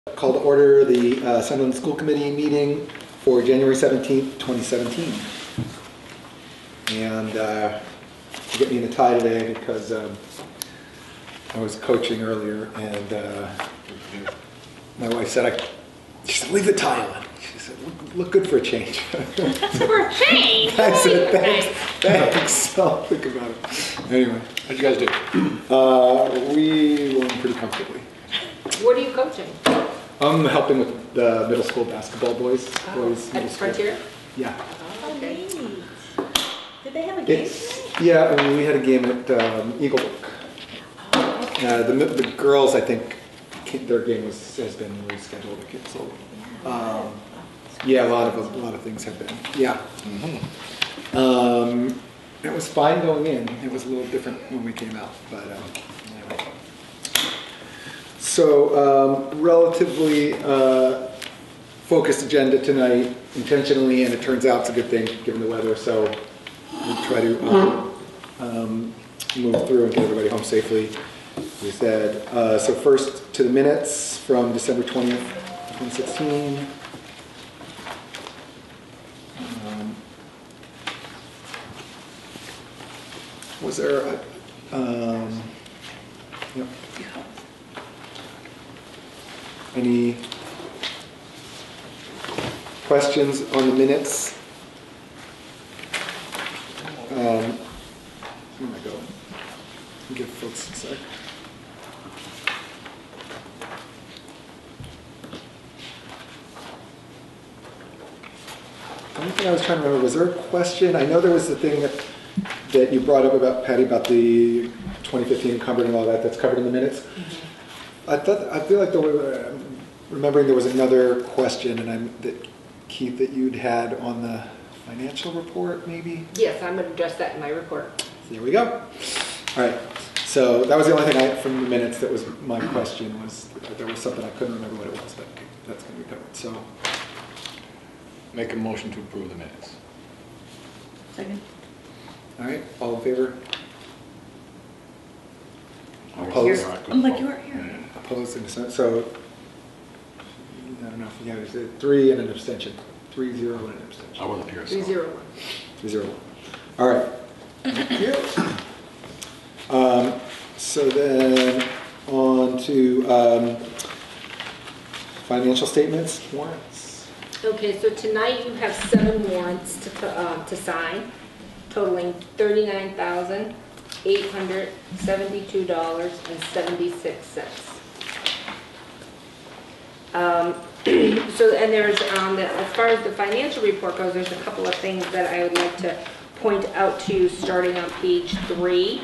Call to order the Sunderland School Committee meeting for January 17th, 2017. And you get me in a tie today because I was coaching earlier and my wife said, she said, leave the tie on. She said, look good for a change. For a change? I said, thanks. I'll think about it. Anyway. What'd you guys do? We won pretty comfortably. What are you coaching? I'm helping with the middle school basketball boys. At Frontier? Yeah. Oh, okay. Did they have a game? Yeah, I mean, we had a game at Eagle Brook. The girls, I think, their game has been rescheduled or canceled. Yeah, a lot of things have been. Yeah. Mm-hmm. It was fine going in. It was a little different when we came out, but anyway. So, relatively focused agenda tonight, intentionally, and it turns out it's a good thing given the weather. So we try to move through and get everybody home safely. We said so. First to the minutes from December 20th, 2016. Was there a, yep. Any questions on the minutes? Where am I going? Give folks a sec. The only thing I was trying to remember, was there a question? I know there was the thing that you brought up about, Patty, about the 2015 encumbered and all that, that's covered in the minutes. Mm-hmm. I feel like remembering there was another question, and Keith, that you'd had on the financial report, maybe? Yes, I'm going to address that in my report. There we go. All right. So that was the only thing from the minutes that was my question, was there was something I couldn't remember what it was, but that's going to be covered. So, Make a motion to approve the minutes. Second. all right, all in favor? Opposed? I'm like, you are here. Opposed and dissent. So, I don't know if you have 3 and an abstention. 3-0 and an abstention. I wasn't here. 301. 3-0. All right. Thank you. So then on to financial statements, warrants. Okay, so tonight you have 7 warrants to sign, totaling $39,872.76. So, and there's, as far as the financial report goes, there's a couple of things that I would like to point out to you, starting on page 3.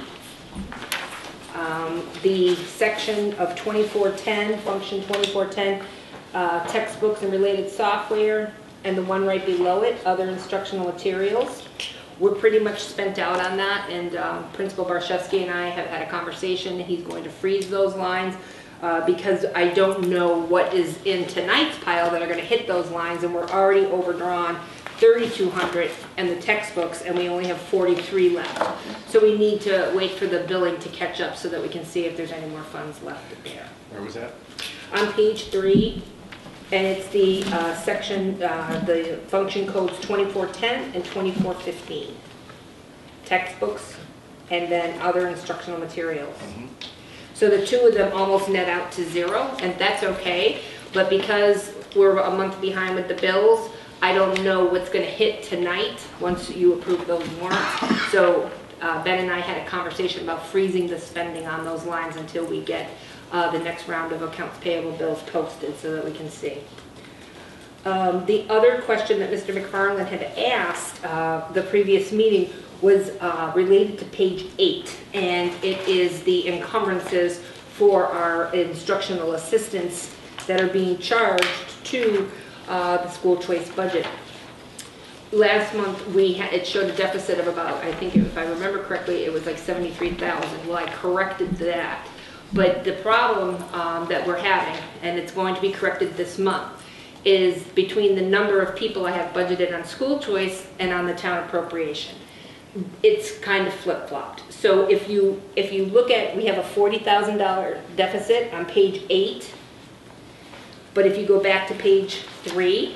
The section of 2410, function 2410, textbooks and related software, and the one right below it, other instructional materials. We're pretty much spent out on that, and Principal Barshevsky and I have had a conversation. He's going to freeze those lines because I don't know what is in tonight's pile that are going to hit those lines, and we're already overdrawn 3,200 and the textbooks, and we only have 43 left. So we need to wait for the billing to catch up so that we can see if there's any more funds left there. Where was that? On page 3, and it's the section, the function codes 2410 and 2415. Textbooks and then other instructional materials. Mm-hmm. So the 2 of them almost net out to 0, and that's okay. But because we're a month behind with the bills, I don't know what's going to hit tonight once you approve those warrants. So Ben and I had a conversation about freezing the spending on those lines until we get the next round of accounts payable bills posted so that we can see. The other question that Mr. McFarland had asked the previous meeting was related to page 8, and it is the encumbrances for our instructional assistants that are being charged to the school choice budget. Last month it showed a deficit of about, I think if I remember correctly, it was like 73,000. Well, I corrected that. But the problem that we're having, and it's going to be corrected this month, is between the number of people I have budgeted on school choice and on the town appropriation. It's kind of flip-flopped. So if you look at, we have a $40,000 deficit on page 8. But if you go back to page 3,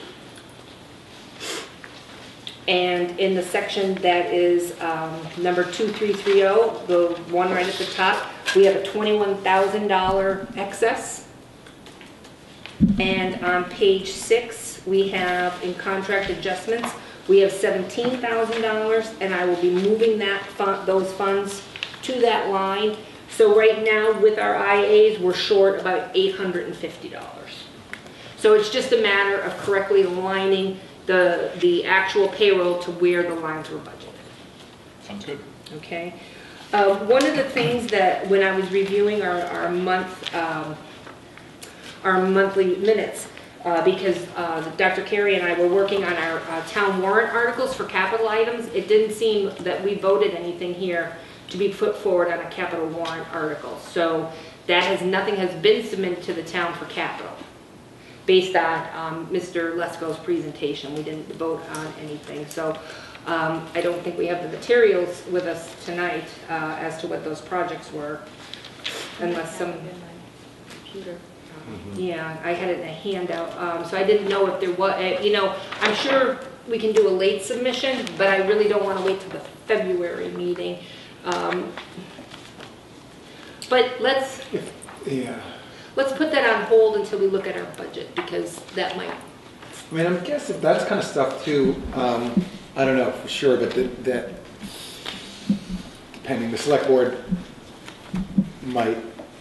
and in the section that is number 2330, the one right at the top, we have a $21,000 excess. And on page 6, we have in contract adjustments, we have $17,000, and I will be moving those funds to that line. So right now, with our IAs, we're short about $850. So it's just a matter of correctly aligning the actual payroll to where the lines were budgeted. Sounds good. Okay. One of the things that when I was reviewing our monthly minutes, because Dr. Carey and I were working on our town warrant articles for capital items, it didn't seem that we voted anything here to be put forward on a capital warrant article. So nothing has been submitted to the town for capital. Based on Mr. Lesko's presentation, we didn't vote on anything. So I don't think we have the materials with us tonight as to what those projects were, unless some. Computer. Yeah, I had it in a handout, so I didn't know if there was, I'm sure we can do a late submission, but I really don't want to wait till the February meeting. But let's put that on hold until we look at our budget, because that might. I mean, I guess if that's kind of stuff too, I don't know for sure, but that depending, the select board might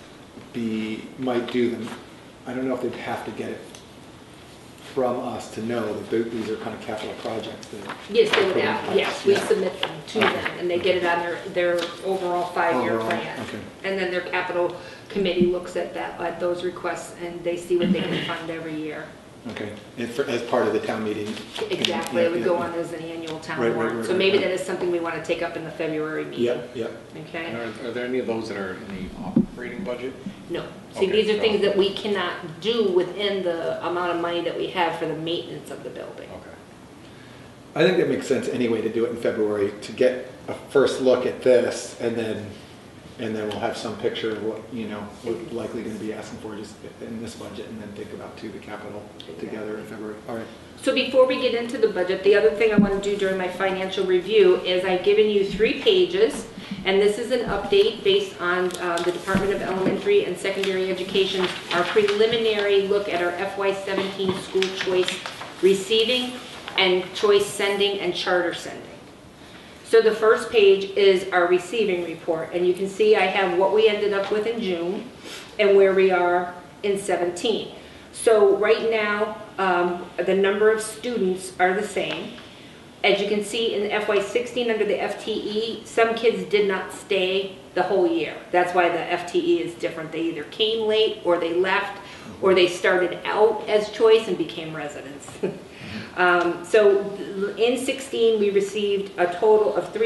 do them. I don't know if they'd have to get it from us to know that these are kind of capital projects. Yes, they would have. Yes, we submit them to them, and they get it on their overall 5-year plan. Okay. And then their capital committee looks at those requests, and they see what they can fund every year. Okay, and as part of the town meeting. Exactly, it would go on as an annual town warrant. So maybe that is something we want to take up in the February meeting. Yeah. Okay? And are there any of those that are in the operating budget? No. See, Okay, these are so- things that we cannot do within the amount of money that we have for the maintenance of the building. Okay. I think that makes sense anyway to do it in February, to get a first look at this, and then we'll have some picture of what, we're likely going to be asking for just in this budget, and then think about the capital together in February. All right. So before we get into the budget, the other thing I want to do during my financial review is I've given you 3 pages, and this is an update based on the Department of Elementary and Secondary Education's our preliminary look at our FY17 school choice receiving and choice sending and charter sending. So the first page is our receiving report, and you can see I have what we ended up with in June and where we are in 17. So right now, the number of students are the same. As you can see in FY16 under the FTE, some kids did not stay the whole year. That's why the FTE is different. They either came late, or they left, or they started out as choice and became residents. So in 16, we received a total of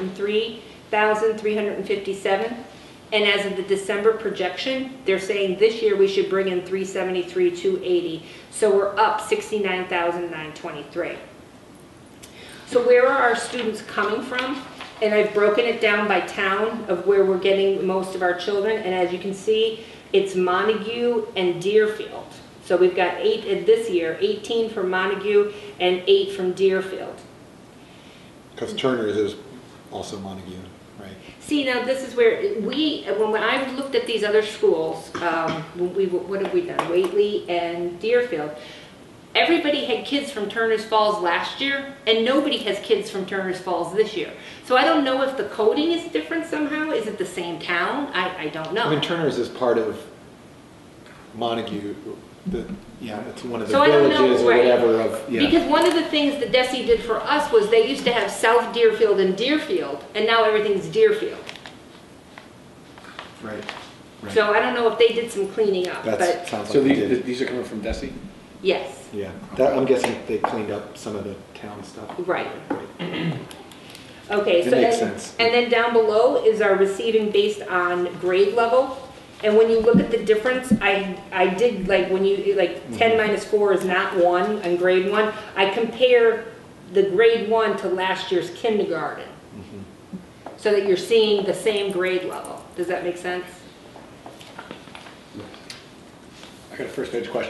303,357. And as of the December projection, they're saying this year we should bring in 373,280. So we're up 69,923. So where are our students coming from? And I've broken it down by town of where we're getting most of our children. And as you can see, it's Montague and Deerfield. So we've got 8 this year, 18 from Montague and 8 from Deerfield. Because Turner's is also Montague, right? See, now this is where when I looked at these other schools, what have we done? Whately and Deerfield. Everybody had kids from Turner's Falls last year, and nobody has kids from Turner's Falls this year. So I don't know if the coding is different somehow. Is it the same town? I don't know. I mean, Turner's is part of Montague. It's one of the So I don't know, villages or right. whatever of, Because one of the things that Desi did for us was they used to have South Deerfield and Deerfield, and now everything's Deerfield. Right. So I don't know if they did some cleaning up, That but sounds So like they did. these are coming from Desi? yes, Yeah, I'm guessing they cleaned up some of the town stuff. right. Okay, It so makes then, sense. and then down below is our receiving based on grade level. And when you look at the difference, I did like when you like 10 minus 4 is not 1 on grade 1. I compare the grade 1 to last year's kindergarten, so that you're seeing the same grade level. Does that make sense? I got a first page question.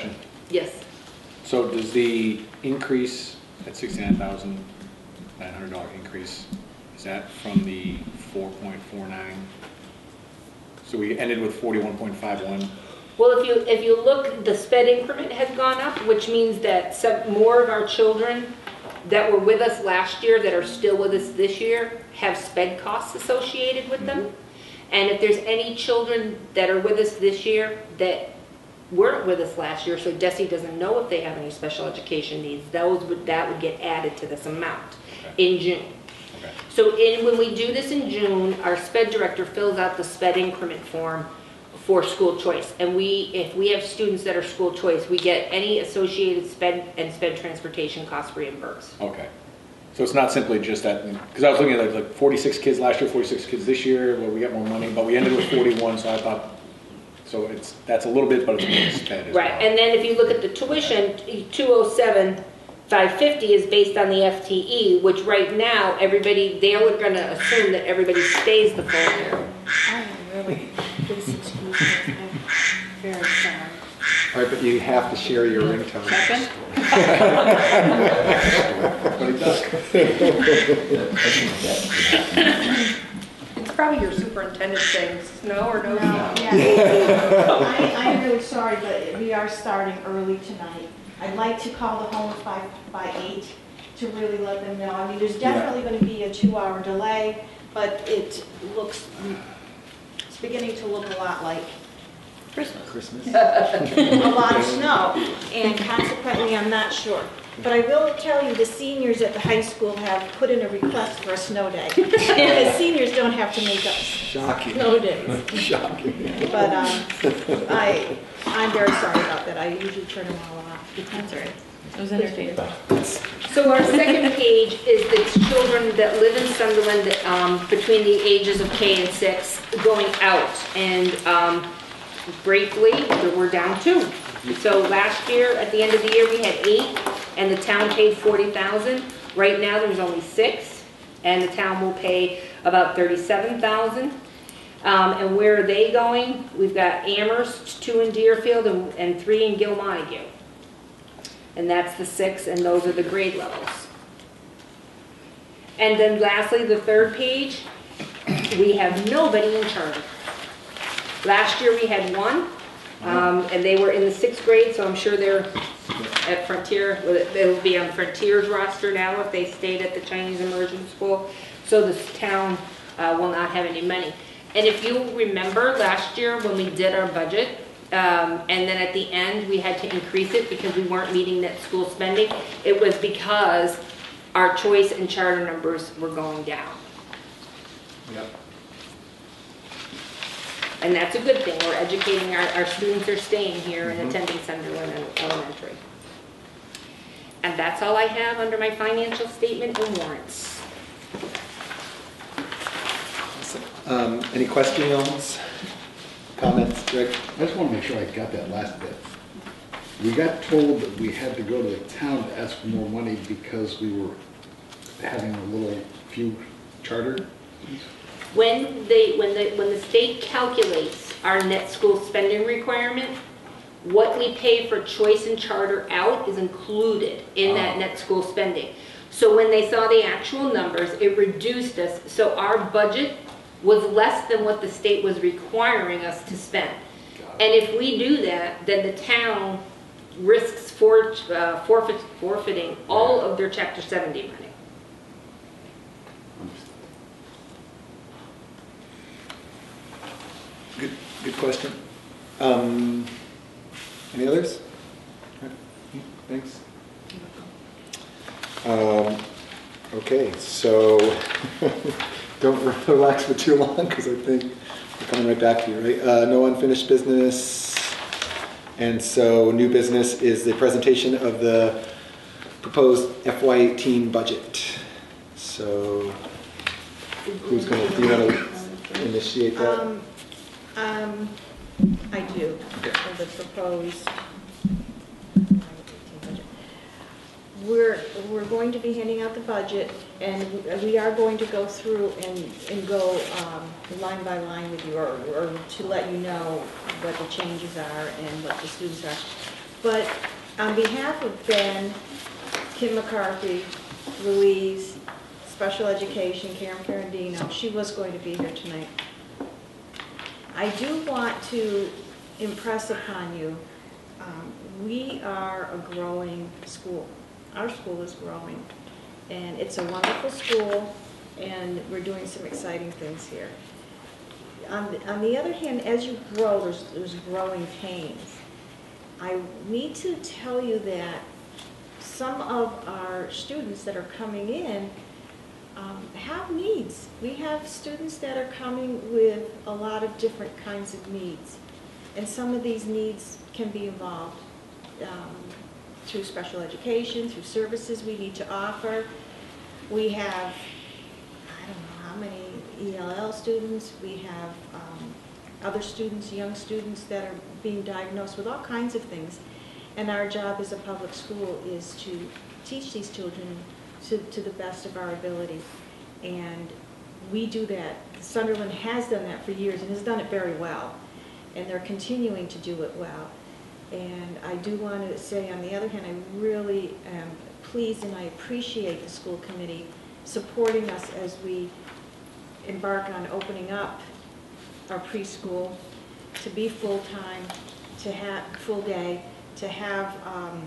Yes. So does the increase at $69,900 increase, is that from the 4.49? So we ended with 41.51. Well, if you look, the sped increment has gone up, which means that some more of our children that were with us last year that are still with us this year have sped costs associated with them. And if there's any children that are with us this year that weren't with us last year, so DESI doesn't know if they have any special education needs, that would get added to this amount in June. Okay. So when we do this in June, our sped director fills out the sped increment form for school choice. And if we have students that are school choice, we get any associated sped and sped transportation costs reimbursed. Okay. So it's not simply just that, because I was looking at like 46 kids last year, 46 kids this year, well, we got more money, but we ended with 41, so I thought, so that's a little bit, but it's more sped as Right, well. and then if you look at the tuition, 207,550 is based on the FTE, which right now, they're gonna assume that everybody stays the full year. I am really, please excuse me, I'm very sorry. All right, but you have to share your ringtone. Second? But it does. It's probably your superintendent saying no or no. I'm really sorry, but we are starting early tonight. I'd like to call the homes by 8 to really let them know. I mean, there's definitely going to be a 2-hour delay, but it's beginning to look a lot like Christmas. a lot of snow, and consequently, I'm not sure. But I will tell you, the seniors at the high school have put in a request for a snow day. And the seniors don't have to make up Shocking. snow days. Shocking. But I'm very sorry about that. I usually turn them all off. That's all right. It was entertaining. So our second page is the children that live in Sunderland between the ages of K and 6 going out. And briefly, we're down 2. So last year, at the end of the year, we had 8, and the town paid 40,000. Right now, there's only 6, and the town will pay about 37,000. And where are they going? We've got Amherst, 2 in Deerfield, and 3 in Gilmontague. And that's the 6, and those are the grade levels. And then lastly, the third page, we have nobody in charter. Last year we had 1, and they were in the 6th grade, so I'm sure they're at Frontier. They'll be on Frontier's roster now if they stayed at the Chinese Immersion School. So this town will not have any money. And if you remember last year when we did our budget, and then at the end we had to increase it because we weren't meeting net school spending, it was because our choice and charter numbers were going down. Yep. And that's a good thing. We're educating our students are staying here and attending Sunderland Elementary. And that's all I have under my financial statement and warrants. Any questions, comments, Greg? I just want to make sure I got that last bit. We got told that we had to go to the town to ask for more money because we were having a little few charter. When the state calculates our net school spending requirement, what we pay for choice and charter out is included in that net school spending. So when they saw the actual numbers, it reduced us. So our budget was less than what the state was requiring us to spend. And if we do that, then the town risks forfeiting all of their Chapter 70 money. Good question. Any others? Thanks. Okay, so don't relax for too long because I think we're coming right back to you, right? No unfinished business. And so new business is the presentation of the proposed FY18 budget. So who's going to, do you want to initiate that? I do, Okay. for the proposed. We're going to be handing out the budget, and we are going to go through and go line by line with you, or to let you know what the changes are and what the students are. But On behalf of Ben, Kim McCarthy, Louise, Special Education, Karen Ferrandino, she was going to be here tonight. I do want to impress upon you, we are a growing school. Our school is growing, and it's a wonderful school, and we're doing some exciting things here. On the other hand, as you grow, there's growing pains. I need to tell you that some of our students that are coming in have needs. We have students that are coming with a lot of different kinds of needs. And some of these needs can be involved through special education, through services we need to offer. We have, I don't know how many ELL students. We have other students, young students that are being diagnosed with all kinds of things. And our job as a public school is to teach these children to the best of our ability. And we do that. Sunderland has done that for years and has done it very well. And they're continuing to do it well. And I do want to say, on the other hand, I really am pleased and I appreciate the school committee supporting us as we embark on opening up our preschool to be full-time, to have full day, to have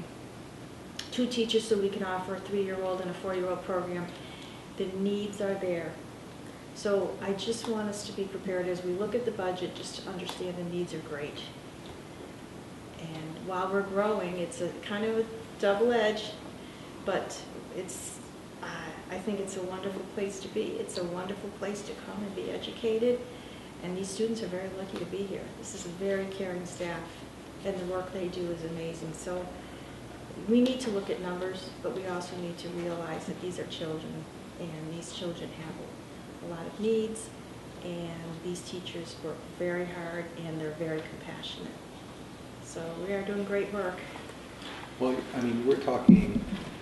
2 teachers so we can offer a 3-year-old and a 4-year-old program. The needs are there. So I just want us to be prepared as we look at the budget, just to understand the needs are great. And while we're growing, it's a kind of a double edge, but it's, I think it's a wonderful place to be. It's a wonderful place to come and be educated, and these students are very lucky to be here. This is a very caring staff, and the work they do is amazing. So we need to look at numbers, but we also need to realize that these are children, and these children have a lot of needs, and these teachers work very hard, and they're very compassionate. So we are doing great work. Well, I mean, we're talking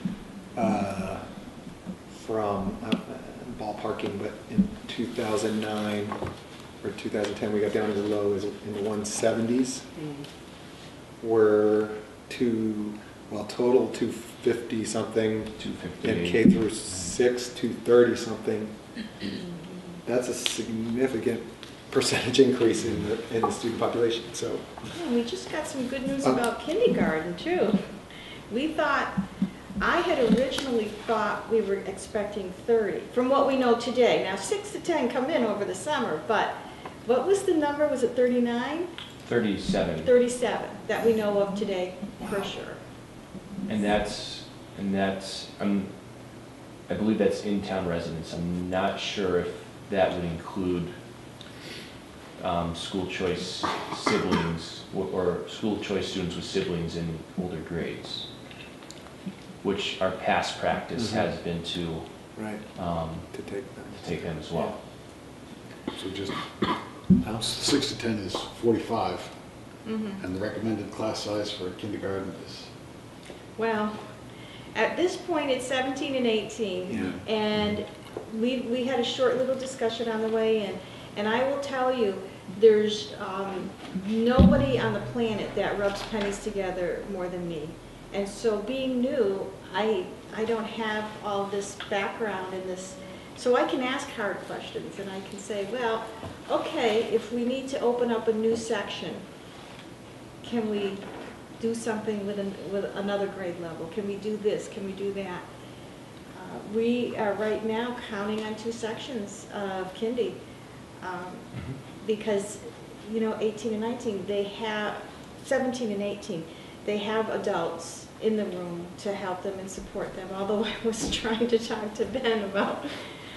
from ballparking, but in 2009 or 2010, we got down as low as in the 170s. We're total 250 something, 250 and K through 6, 230 something. That's a significant percentage increase in the student population. So Yeah, we just got some good news about kindergarten too. We thought, I had originally thought we were expecting 30, from what we know today. Now 6 to 10 come in over the summer, but what was the number? Was it 39? 37. 37 that we know of today for sure. And that's, I believe that's in-town residents. I'm not sure if that would include school choice siblings or school choice students with siblings in older grades, which our past practice has been to right, to take them as well. So just, 6 to 10 is 45, and the recommended class size for kindergarten is? Well, at this point it's 17 and 18, and we had a short little discussion on the way in, and I will tell you, there's nobody on the planet that rubs pennies together more than me. And so being new, I don't have all this background in this, so I can ask hard questions and I can say, well, okay, if we need to open up a new section, can we do something with another grade level? Can we do this? Can we do that? We are right now counting on 2 sections of kindy. Because, 18 and 19, they have, 17 and 18, they have adults in the room to help them and support them, although I was trying to talk to Ben about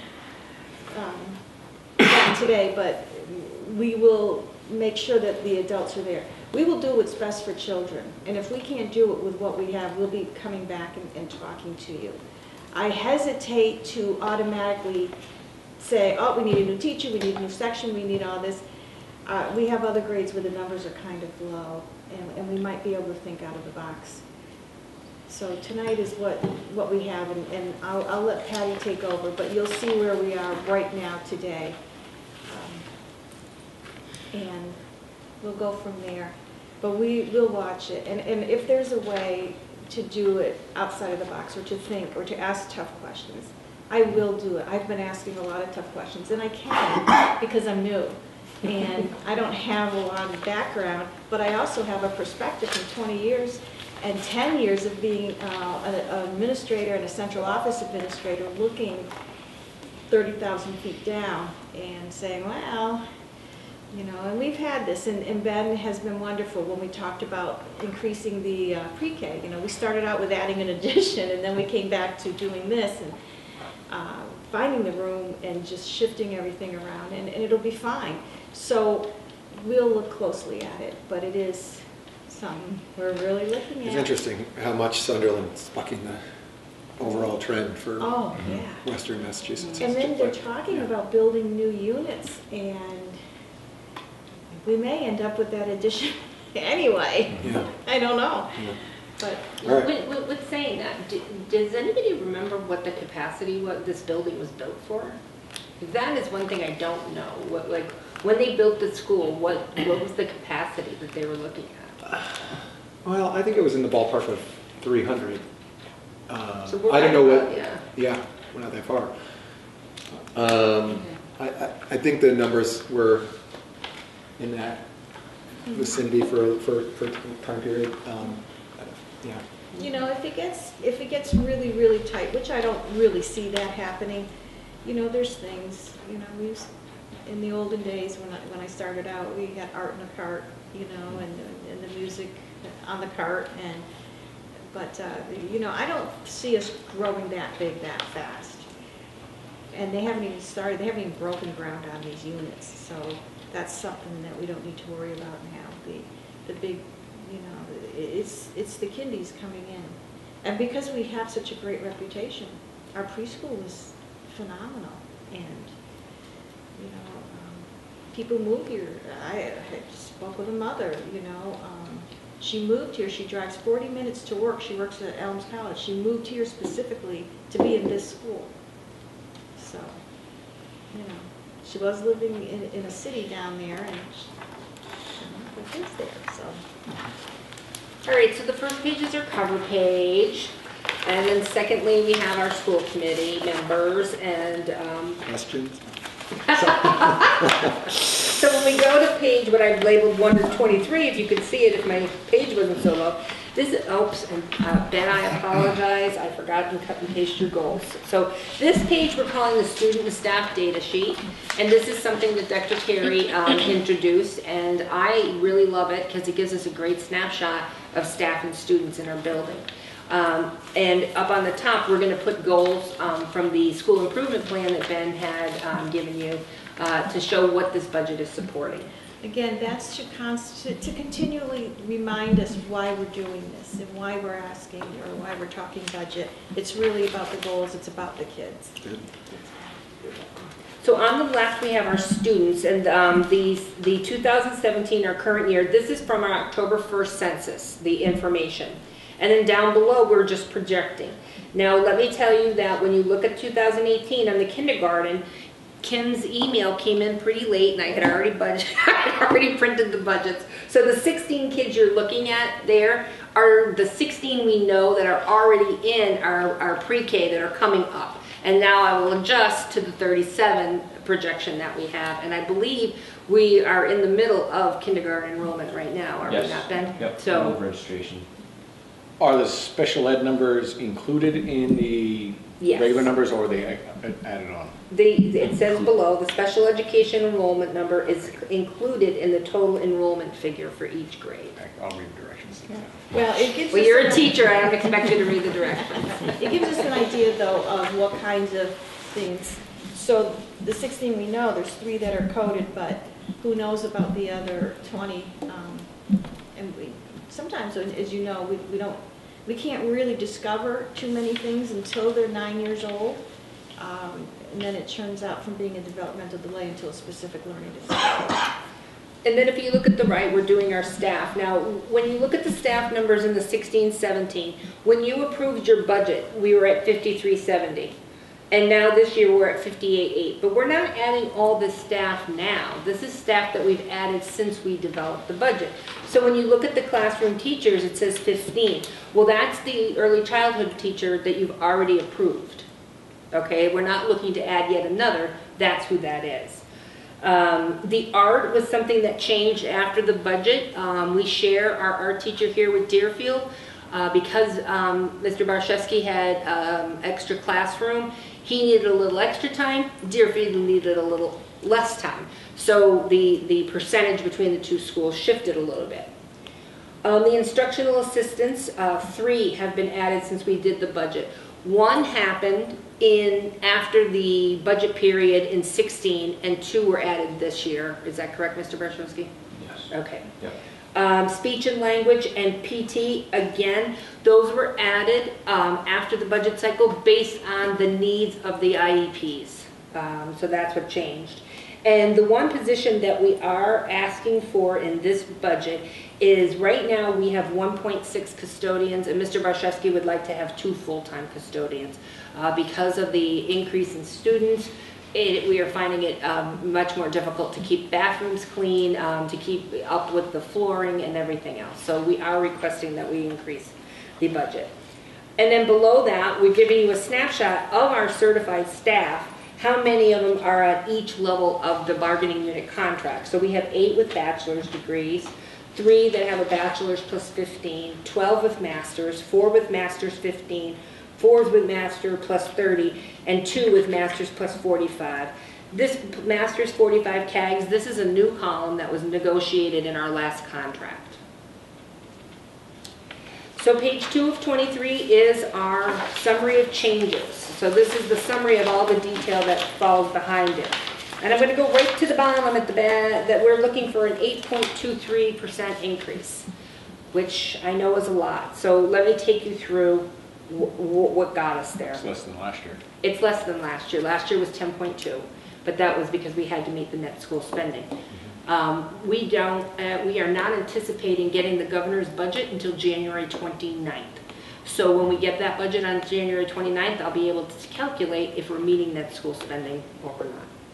that today, but we will make sure that the adults are there. We will do what's best for children, and if we can't do it with what we have, we'll be coming back and talking to you. I hesitate to automatically say, oh, we need a new teacher, we need a new section, we need all this. We have other grades where the numbers are kind of low, and we might be able to think out of the box. So tonight is what we have, and I'll let Patty take over, but you'll see where we are right now today. And we'll go from there. But we will watch it, and if there's a way to do it outside of the box, or to think, or to ask tough questions, I will do it. I've been asking a lot of tough questions, and I can, because I'm new. And I don't have a lot of background, but I also have a perspective from 20 years and 10 years of being an administrator and a central office administrator, looking 30,000 feet down and saying, well, you know, and we've had this, and Ben has been wonderful when we talked about increasing the pre-K. You know, we started out with adding an addition, and then we came back to doing this, and finding the room and just shifting everything around, and it'll be fine. So we'll look closely at it, but it is something we're really looking at. It's interesting how much Sunderland's bucking the overall trend for Oh, yeah. Western Massachusetts. And then they're talking about building new units, and we may end up with that addition anyway. Yeah. I don't know. Yeah. But All right. With saying that, does anybody remember what the capacity was this building was built for? That is one thing I don't know. What, like, when they built the school, what was the capacity that they were looking at? Well, I think it was in the ballpark of 300. So we're I don't know right what. about, Yeah, we're not that far. I think the numbers were in that vicinity for time period. Yeah. you know, if it gets really, really tight, which I don't really see that happening, you know, there's things, you know, in the olden days when I started out, we had art in a cart, you know, and the music on the cart, but you know, I don't see us growing that big that fast. And they haven't even started, they haven't even broken ground on these units, so that's something that we don't need to worry about now. The big, you know, it's the kindies coming in. And because we have such a great reputation, our preschool is phenomenal, and you know, people move here. I spoke with a mother, you know, she moved here, she drives 40 minutes to work, she works at Elms College, she moved here specifically to be in this school. So, you know, she was living in a city down there, and her kids there, so. All right, so the first pages are cover page, and then secondly, we have our school committee members, and Questions? so when we go to page, what I've labeled 1 to 23, if you could see it, if my page wasn't so low, this is, oops, and Ben, I apologize, I forgot to cut and paste your goals. So this page we're calling the student and staff data sheet, and this is something that Dr. Carey introduced, and I really love it because it gives us a great snapshot of staff and students in our building. And up on the top, we're going to put goals from the school improvement plan that Ben had given you to show what this budget is supporting. Again, that's to continually remind us why we're doing this and why we're asking or why we're talking budget. It's really about the goals, it's about the kids. Good. So on the left, we have our students, and the 2017, our current year, this is from our October 1st census, the information. And then down below, we're just projecting. Now, let me tell you that when you look at 2018 on the kindergarten, Kim's email came in pretty late, and I had already printed the budgets. So the 16 kids you're looking at there are the 16 we know that are already in our pre-K that are coming up. And now I will adjust to the 37 projection that we have. And I believe we are in the middle of kindergarten enrollment right now, are we not, Ben? Yep, So registration. Are the special ed numbers included in the Yes. regular numbers, or are they added on? it says below, the special education enrollment number is included in the total enrollment figure for each grade. I'll read the directions. Well, it gives Well, us you're a teacher, I don't expect you to read the directions. It gives us an idea, though, of what kinds of things. So the 16 we know, there's 3 that are coded, but who knows about the other 20? And sometimes, as you know, we can't really discover too many things until they're 9 years old. And then it turns out from being a developmental delay until a specific learning disability. And then if you look at the right, we're doing our staff. Now, when you look at the staff numbers in the 16-17, when you approved your budget, we were at 5370. And now this year we're at 58.8, but we're not adding all this staff now. This is staff that we've added since we developed the budget. So when you look at the classroom teachers, it says 15. Well, that's the early childhood teacher that you've already approved. Okay, we're not looking to add yet another. That's who that is. The art was something that changed after the budget. We share our art teacher here with Deerfield. Because Mr. Barszewski had extra classroom, he needed a little extra time, Deerfield needed a little less time. So the percentage between the two schools shifted a little bit. The instructional assistants, 3 have been added since we did the budget. 1 happened after the budget period in 16, and 2 were added this year. Is that correct, Mr. Barszewski? Yes. Okay. Yep. Speech and language and PT, again, those were added after the budget cycle based on the needs of the IEPs. So that's what changed. And the one position that we are asking for in this budget is, right now we have 1.6 custodians, and Mr. Barszewski would like to have 2 full-time custodians. Because of the increase in students, we are finding it much more difficult to keep bathrooms clean, to keep up with the flooring and everything else. So we are requesting that we increase the budget. And then below that, we're giving you a snapshot of our certified staff, how many of them are at each level of the bargaining unit contract. So we have 8 with bachelor's degrees, 3 that have a bachelor's plus 15, 12 with masters, 4 with masters 15, 4 with master plus 30, and 2 with masters plus 45. This masters 45 CAGs, this is a new column that was negotiated in our last contract. So page 2 of 23 is our summary of changes. So this is the summary of all the detail that falls behind it. And I'm going to go right to the bottom at the back, that we're looking for an 8.23% increase, which I know is a lot. So let me take you through what got us there. It's less than last year. It's less than last year. Last year was 10.2, but that was because we had to meet the net school spending. We are not anticipating getting the governor's budget until January 29th. So when we get that budget on January 29th, I'll be able to calculate if we're meeting net school spending or we're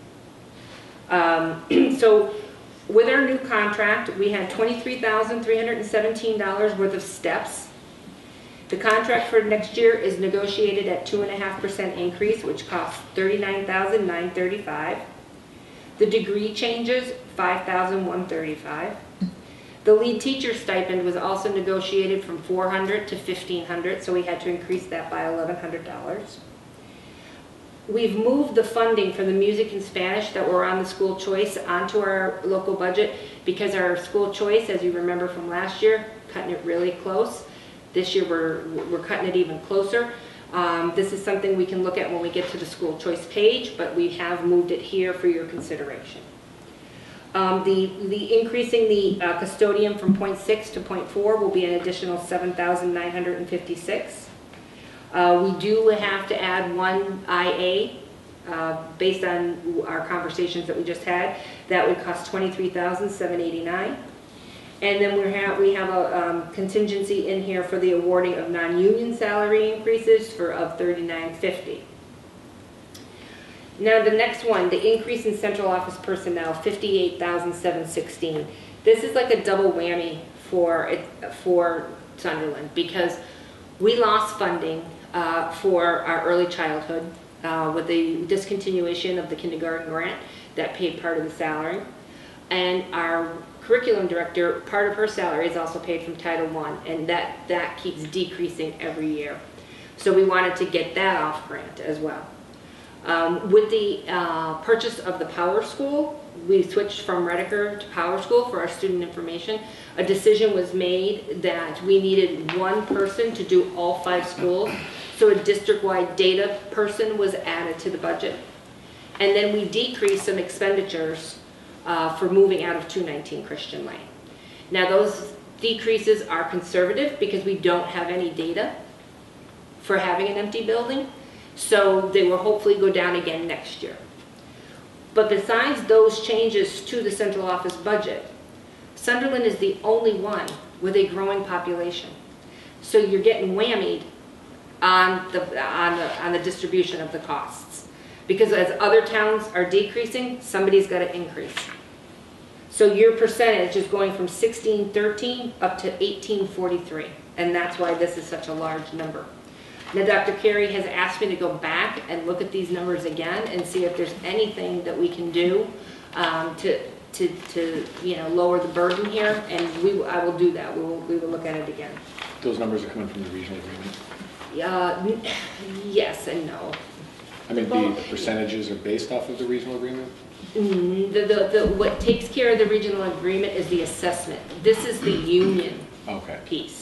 not. So with our new contract, we had $23,317 worth of steps. The contract for next year is negotiated at 2.5% increase, which costs $39,935. The degree changes, $5,135. The lead teacher stipend was also negotiated from $400 to $1,500, so we had to increase that by $1,100. We've moved the funding for the music and Spanish that were on the school choice onto our local budget because our school choice, as you remember from last year, cutting it really close. This year we're cutting it even closer. This is something we can look at when we get to the school choice page, but we have moved it here for your consideration. The increasing the custodian from 0.6 to 0.4 will be an additional $7,956. We do have to add 1 IA based on our conversations that we just had. That would cost $23,789. And then we have a contingency in here for the awarding of non-union salary increases of $39.50. Now the next one, the increase in central office personnel, $58,716. This is like a double whammy for Sunderland because we lost funding for our early childhood with the discontinuation of the kindergarten grant that paid part of the salary, and our curriculum director, part of her salary is also paid from Title I, and that keeps decreasing every year. So we wanted to get that off grant as well. With the purchase of the Power School, we switched from Redeker to Power School for our student information. A decision was made that we needed 1 person to do all 5 schools, so a district-wide data person was added to the budget. And then we decreased some expenditures for moving out of 219 Christian Lane. Now those decreases are conservative because we don't have any data for having an empty building, so they will hopefully go down again next year. But besides those changes to the central office budget, Sunderland is the only one with a growing population. So you're getting whammied on the distribution of the costs. Because as other towns are decreasing, somebody's got to increase. So your percentage is going from 1613 up to 1843, and that's why this is such a large number. Now, Dr. Carey has asked me to go back and look at these numbers again and see if there's anything that we can do to lower the burden here, and I will do that. We will look at it again. Those numbers are coming from the regional agreement? Yes and no. I mean, the percentages are based off of the regional agreement? What takes care of the regional agreement is the assessment. This is the union piece.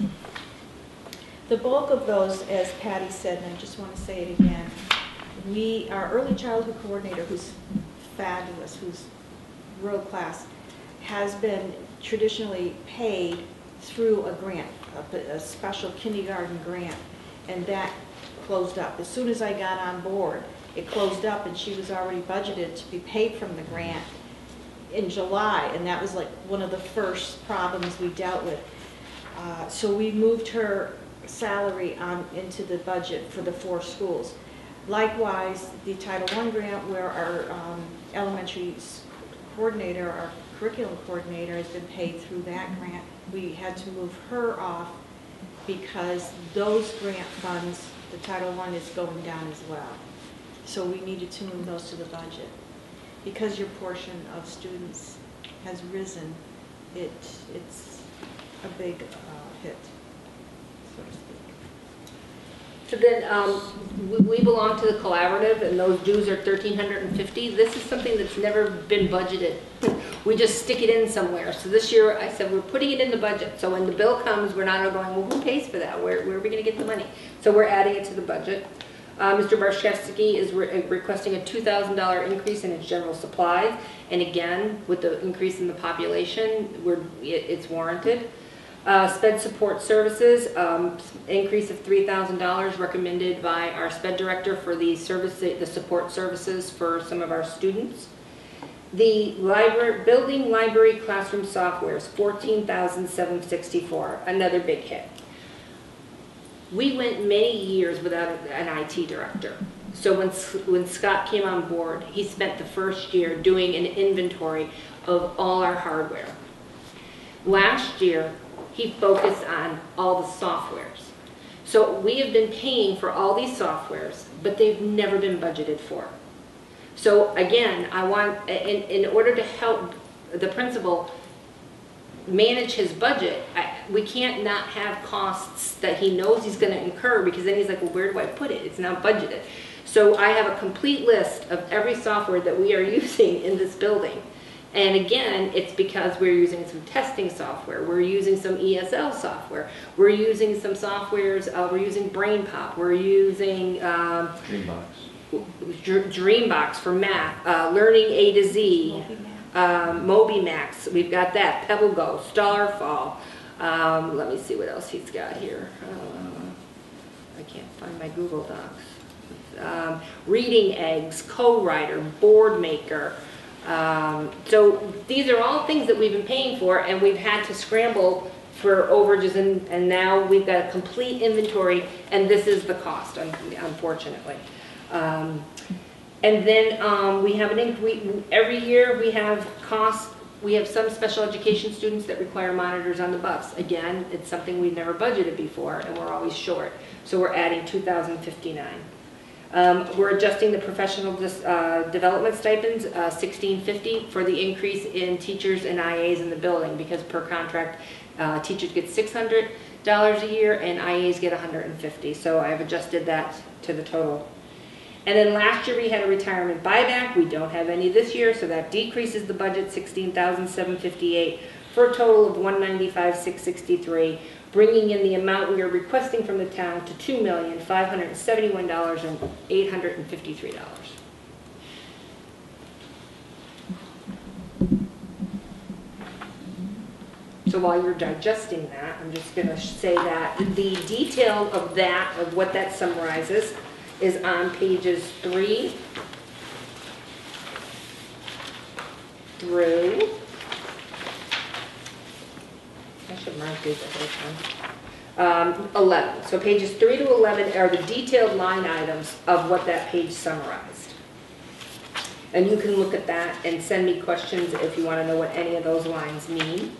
The bulk of those, as Patty said, and I just want to say it again, our early childhood coordinator, who's fabulous, who's world class, has been traditionally paid through a grant, a special kindergarten grant, and that closed up. As soon as I got on board, it closed up, and she was already budgeted to be paid from the grant in July, and that was like one of the first problems we dealt with. So we moved her salary into the budget for the 4 schools. Likewise, the Title I grant, where our elementary coordinator, our curriculum coordinator, has been paid through that grant. We had to move her off because those grant funds, the Title I is going down as well. So we needed to move those to the budget. Because your portion of students has risen, it's a big hit, so to speak. So then we belong to the collaborative, and those dues are $1,350. This is something that's never been budgeted. We just stick it in somewhere. So this year I said we're putting it in the budget. So when the bill comes, we're not going, well, who pays for that? Where are we going to get the money? So we're adding it to the budget. Mr. Barshevsky is requesting a $2,000 increase in its general supplies. And again, with the increase in the population, it's warranted. SPED support services, increase of $3,000 recommended by our SPED director for the support services for some of our students. The building library classroom software is $14,764, another big hit. We went many years without an IT director. So when Scott came on board, he spent the first year doing an inventory of all our hardware. Last year, he focused on all the softwares. So we have been paying for all these softwares, but they've never been budgeted for. So again, I want, in order to help the principal manage his budget, we can't not have costs that he knows he's going to incur, because then he's like, well, where do I put it? It's not budgeted. So I have a complete list of every software that we are using in this building. And again, it's because we're using some testing software, we're using some ESL software, we're using some softwares, we're using BrainPop, we're using Dreambox for math, Learning A to Z, MobiMax, we've got that, PebbleGo, Starfall. Let me see what else he's got here. I can't find my Google Docs. Reading Eggs, Co-Writer, Board Maker. So these are all things that we've been paying for, and we've had to scramble for overages, and now we've got a complete inventory, and this is the cost, unfortunately. And then we have every year we have costs. We have some special education students that require monitors on the bus. Again, it's something we've never budgeted before, and we're always short. So we're adding $2,059. We're adjusting the professional development stipends, $1,650, for the increase in teachers and IAs in the building, because per contract, teachers get $600 a year and IAs get $150. So I've adjusted that to the total. And then last year we had a retirement buyback. We don't have any this year, so that decreases the budget $16,758 for a total of $195,663, bringing in the amount we are requesting from the town to $2,571,853. So while you're digesting that, I'm just going to say that the detail of that, of what that summarizes, is on pages 3 through, I should mark these ahead of 11. So pages 3 to 11 are the detailed line items of what that page summarized. And you can look at that and send me questions if you want to know what any of those lines mean.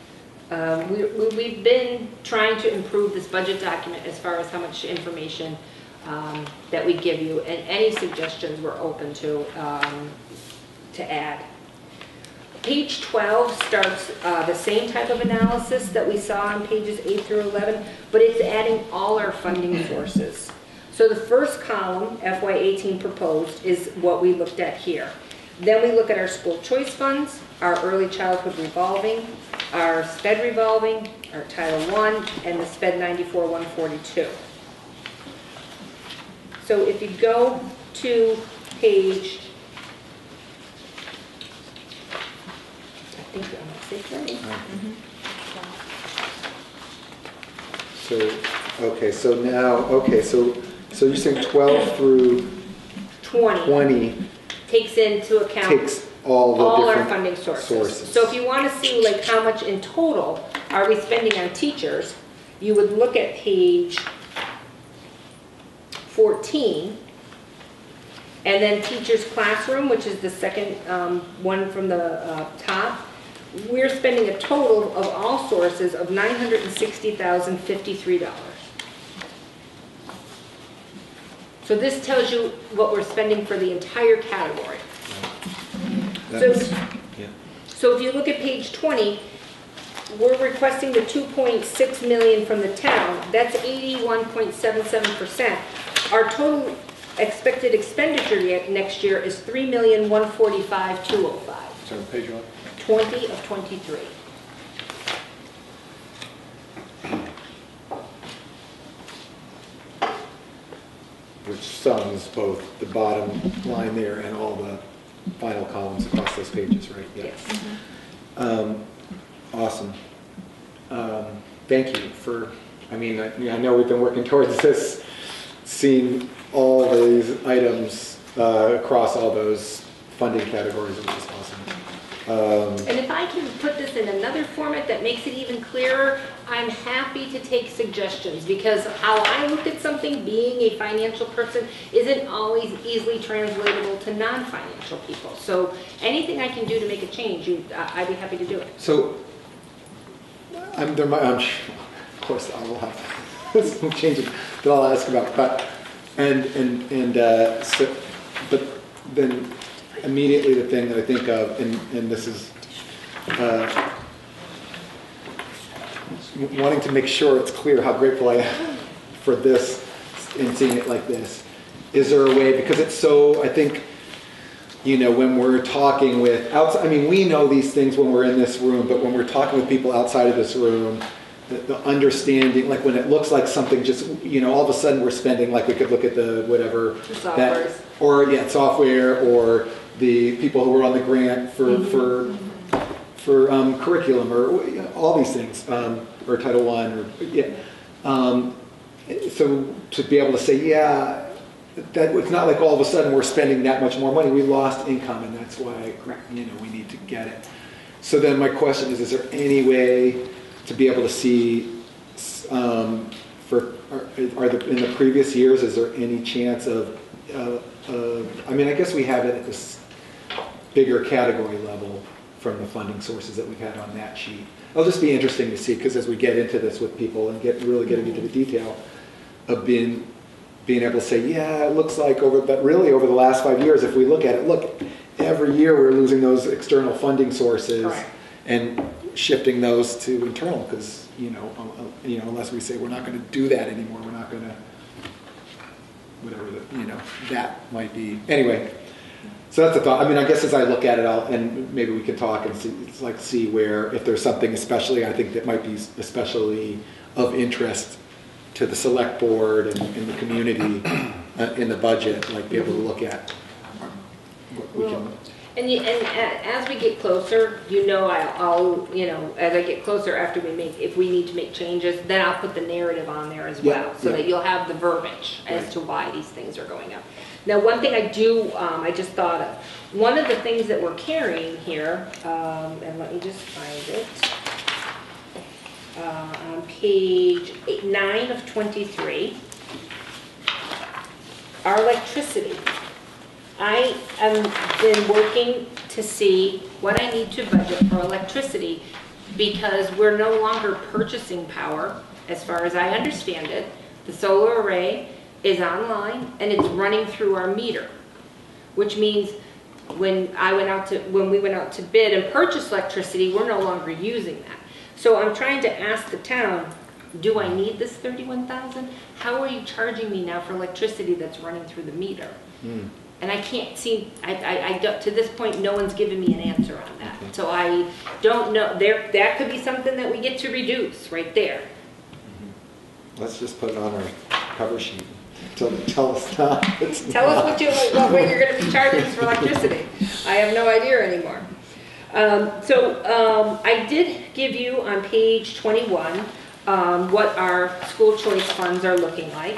We've been trying to improve this budget document as far as how much information that we give you, and any suggestions we're open to add. Page 12 starts the same type of analysis that we saw on pages 8 through 11, but it's adding all our funding sources. So the first column, FY18 proposed, is what we looked at here. Then we look at our school choice funds, our early childhood revolving, our SPED revolving, our Title I, and the SPED 94-142. So if you go to page, I think I'm going to say 20. So, okay, so now, okay, so you're saying 12 through 20 takes into account takes all the all our different funding sources. So if you want to see like how much in total are we spending on teachers, you would look at page 14, and then teachers classroom, which is the second one from the top. We're spending a total of all sources of $960,053. So this tells you what we're spending for the entire category. So if you look at page 20, we're requesting the $2.6 million from the town. That's 81.77%. Our total expected expenditure next year is $3,145,205. So page one. 20 of 23. which sums both the bottom line there and all the final columns across those pages, right? Yeah. Yes. Awesome. Thank you for, I mean, I know we've been working towards this, seeing all these items across all those funding categories, which is awesome. And if I can put this in another format that makes it even clearer, I'm happy to take suggestions, because how I look at something, being a financial person, isn't always easily translatable to non-financial people. So anything I can do to make a change, I'd be happy to do it. So, I'm of course I will have some changes that I'll ask about, but but then immediately the thing that I think of, and this is wanting to make sure it's clear how grateful I am for this and seeing it like this. Is there a way, because it's so, I think, you know, when we're talking with outside, I mean, we know these things when we're in this room, but when we're talking with people outside of this room, the understanding, like when it looks like something just, you know, all of a sudden we're spending, like we could look at the whatever, Softwares. or yeah, software, or the people who were on the grant for curriculum, or you know, all these things, or Title I, or yeah. So to be able to say, yeah, that it's not like all of a sudden we're spending that much more money. We lost income, and that's why, you know, we need to get it. So then my question is there any way to be able to see, in the previous years, is there any chance of, I mean, I guess we have it at this bigger category level from the funding sources that we've had on that sheet. It'll just be interesting to see, because as we get into this with people and really getting into the detail of being able to say, yeah, it looks like but really over the last 5 years, if we look at it, look, every year we're losing those external funding sources. Correct. And shifting those to internal, because you know, unless we say we're not going to do that anymore, we're not going to, whatever that might be. Anyway, so that's a thought. I mean, I guess as I look at it, and maybe we can talk and see where, if there's something especially, I think that might be especially of interest to the select board and the community in the budget, like be able to look at what we can. And as we get closer, I'll as I get closer after if we need to make changes, then I'll put the narrative on there as well, so that you'll have the verbiage as to why these things are going up. Now, one thing I just thought of, one of the things that we're carrying here, and let me just find it. on page 9 of 23. Our electricity. I have been working to see what I need to budget for electricity because we're no longer purchasing power, as far as I understand it. The solar array is online and it's running through our meter, which means when we went out to bid and purchase electricity, we're no longer using that. So I'm trying to ask the town, do I need this 31,000? How are you charging me now for electricity that's running through the meter? And I can't see, to this point, no one's given me an answer on that. Okay. So I don't know, that could be something that we get to reduce right there. Let's just put it on our cover sheet. Tell us not. Tell us what way you're gonna be charging us for electricity. I have no idea anymore. I did give you on page 21 what our school choice funds are looking like.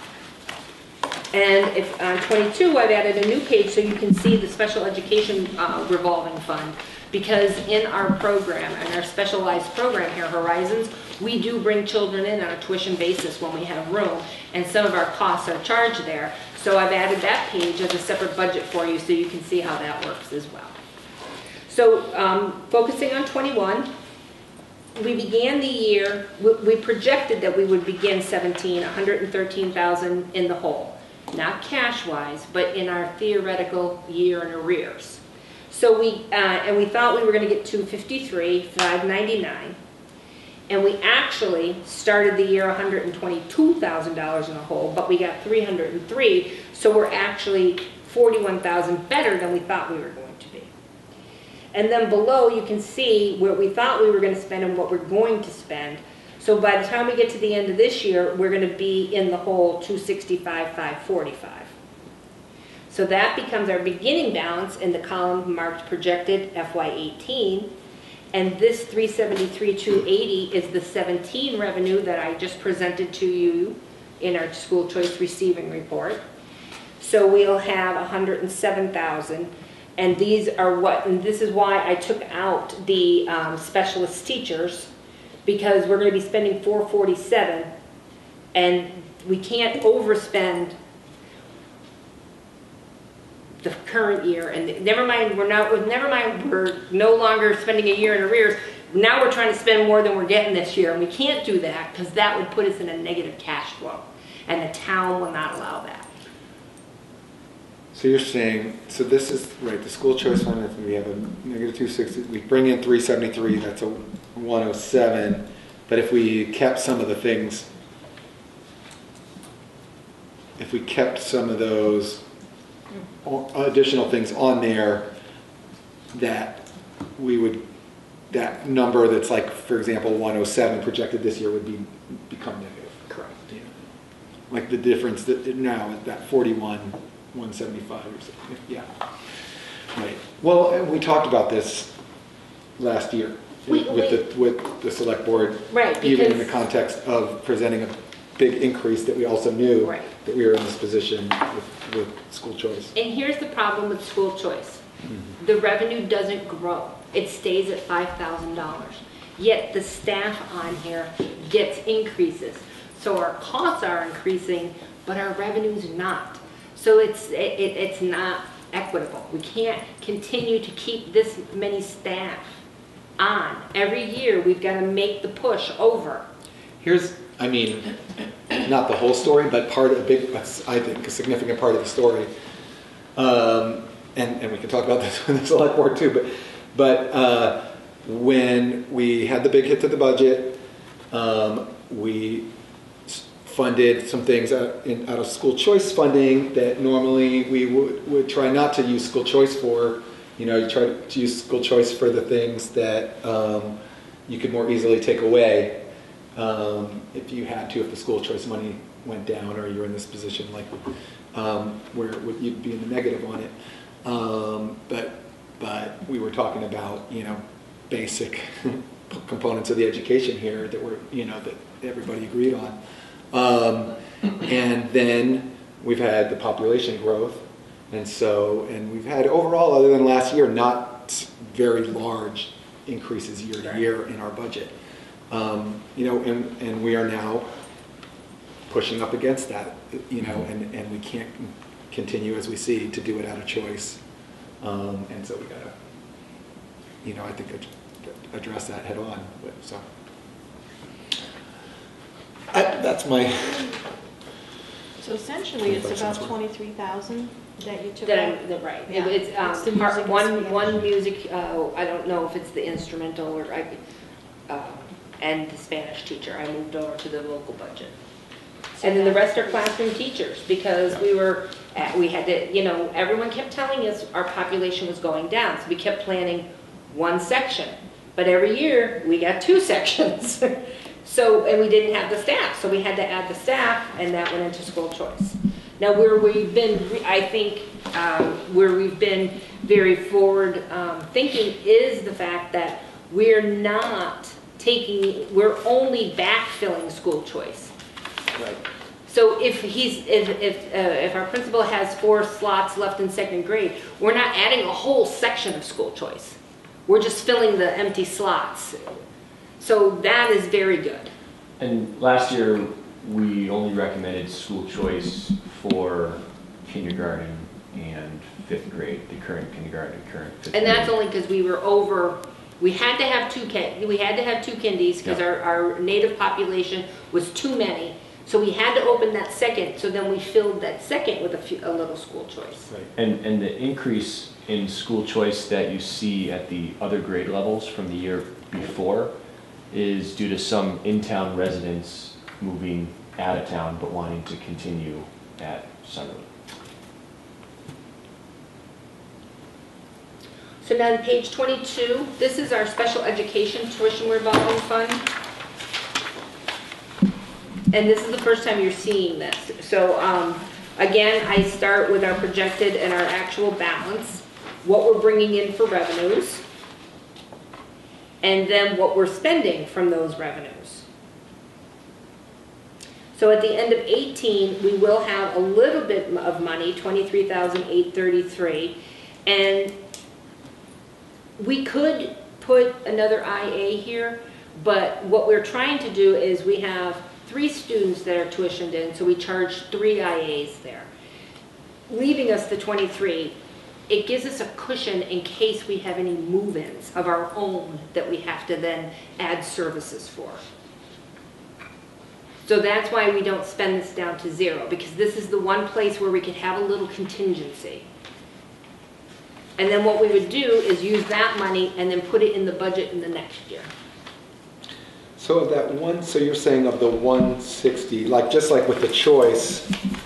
And if on 22, I've added a new page so you can see the special education revolving fund. Because in our program, and our specialized program here, Horizons, we do bring children in on a tuition basis when we have room, and some of our costs are charged there. So I've added that page as a separate budget for you so you can see how that works as well. So focusing on 21, we began the year, we projected that we would begin 17, 113,000 in the hole. Not cash-wise, but in our theoretical year in arrears. So we thought we were going to get 253, 599, and we actually started the year $122,000 in a hole, but we got 303, so we're actually 41,000 better than we thought we were going to be. And then below you can see where we thought we were going to spend and what we're going to spend. So by the time we get to the end of this year, we're going to be in the hole 265, 545. So that becomes our beginning balance in the column marked projected FY18. And this 373, 280 is the 17 revenue that I just presented to you in our school choice receiving report. So we'll have 107,000. And these are and this is why I took out the specialist teachers, because we're going to be spending 447 and we can't overspend the current year. And never mind, we're no longer spending a year in arrears. Now we're trying to spend more than we're getting this year, and we can't do that because that would put us in a negative cash flow, and the town will not allow that. So you're saying, so this is, right, the school choice fund, we have a negative 260, we bring in 373, that's a 107, but if we kept some of the things, if we kept some of those additional things on there, that number that's like, for example, 107 projected this year would become negative. Correct. Yeah. Like the difference that now is that 41, 175 or something. Yeah. Right. Well, we talked about this last year with the select board, right? Even in the context of presenting a big increase that we also knew right. that we were in this position with school choice. And here's the problem with school choice. Mm-hmm. The revenue doesn't grow. It stays at $5,000. Yet the staff on here gets increases. So our costs are increasing, but our revenue's not. So it's not equitable. We can't continue to keep this many staff on. Every year we've got to make the push over. Here's, I mean, not the whole story, but I think a significant part of the story. And we can talk about this with the select board too, but when we had the big hit to the budget, we funded some things out of school choice funding that normally we would try not to use school choice for. You know, you try to use school choice for the things that you could more easily take away if you had to, if the school choice money went down or you're in this position like where you'd be in the negative on it. But we were talking about, you know, basic components of the education here that were, you know, that everybody agreed on. And then we've had the population growth. And we've had overall, other than last year, not very large increases year to year in our budget. You know, and we are now pushing up against that, you know, and we can't continue, as we see, to do it out of choice. And so we gotta, you know, I think address that head on. But, so that's my. So essentially, it's about Questions? 23,000 that you took That out. right. Yeah. It's It's the part, music one and Spanish. music, I don't know if it's the instrumental or, and the Spanish teacher. I moved over to the local budget. And then the rest are classroom teachers, because we had to, you know, everyone kept telling us our population was going down, so we kept planning one section. But every year, we got 2 sections. So, and we didn't have the staff, so we had to add the staff, and that went into school choice. Now, where we've been, I think, where we've been very forward thinking is the fact that we're only backfilling school choice. Right. So if our principal has 4 slots left in 2nd grade, we're not adding a whole section of school choice. We're just filling the empty slots. So that is very good. And last year, we only recommended school choice for kindergarten and 5th grade, the current kindergarten and current 5th grade. And that's only because we were over, we had to have 2 kindies because Yeah. our native population was too many. So we had to open that 2nd, so then we filled that 2nd with a little school choice. Right. And the increase in school choice that you see at the other grade levels from the year before is due to some in-town residents moving out of town but wanting to continue at Sunderland. So now on page 22, this is our special education tuition revolving fund. And this is the first time you're seeing this. So again, I start with our projected and our actual balance, what we're bringing in for revenues, and then what we're spending from those revenues. So at the end of 18, we will have a little bit of money, $23,833, and we could put another IA here, but what we're trying to do is we have 3 students that are tuitioned in, so we charge 3 IAs there. Leaving us the 23, it gives us a cushion in case we have any move-ins of our own that we have to then add services for. So that's why we don't spend this down to 0, because this is the one place where we can have a little contingency. And then what we would do is use that money and then put it in the budget in the next year. So of that one, so you're saying of the 160, like just like with the choice,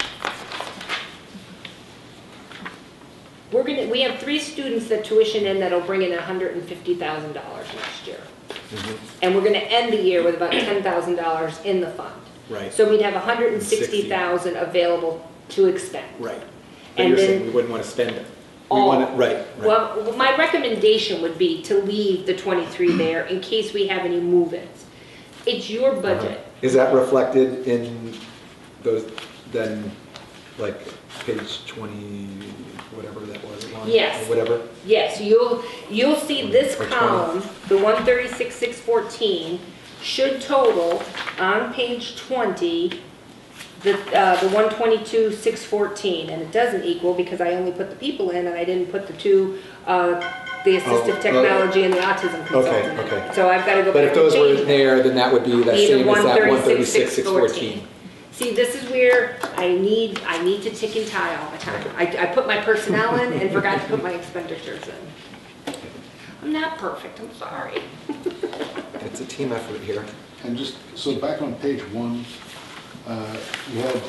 We have 3 students that tuition in that'll bring in $150,000 next year. And we're gonna end the year with about $10,000 in the fund. right? So we'd have $160,000 available to expend. Right. But And you're then saying we wouldn't want to spend it. We all- want it, right. Well, my recommendation would be to leave the 23 there in case we have any move-ins. It's your budget. Is that reflected in those, then, like, page 20, whatever that was? line, Yes. Or whatever? Yes, you'll see this Or 20. column, the 136,614, should total on page 20, the 122,614, and it doesn't equal because I only put the people in and I didn't put the 2, the assistive Oh, technology and the autism consultant in. okay. So I've got to go But back if and those were change that. there, then that would be the Be the same as that 136,614. 136,614. See, this is where I need to tick and tie all the time. I put my personnel in and forgot to put my expenditures in. I'm not perfect, I'm sorry. It's a team effort here. And just, so back on page 1, you had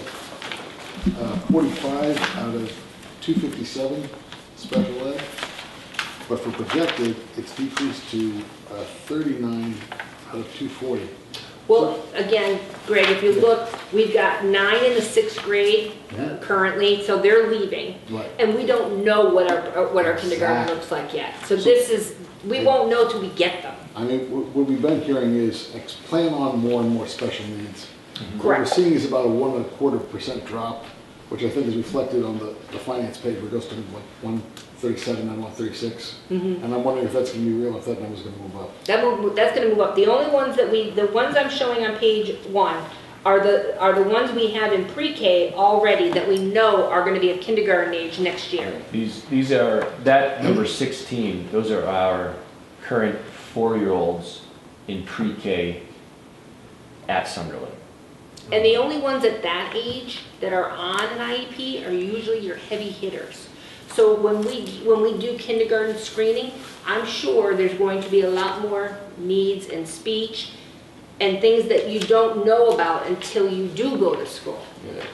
45 out of 257 special ed, but for projected, it's decreased to 39 out of 240. Well, again, Greg, if you look, we've got 9 in the 6th grade currently, so they're leaving. Right. And we don't know what our kindergarten looks like yet. So this is, we won't know till we get them. I mean, what we've been hearing is plan on more and more special needs. What we're Correct. seeing is about a 1.25% drop, which I think is reflected on the finance page, where it goes to like 37, then 136. Mhm. And I'm wondering if that's gonna be real, if that number's gonna move up. That's gonna move up. The only ones the ones I'm showing on page 1 are the ones we have in pre-K already that we know are gonna be of kindergarten age next year. These are, that number 16, those are our current 4-year-olds in pre-K at Sunderland. And the only ones at that age that are on an IEP are usually your heavy hitters. So when we do kindergarten screening, I'm sure there's going to be a lot more needs in speech and things that you don't know about until you do go to school. Yeah.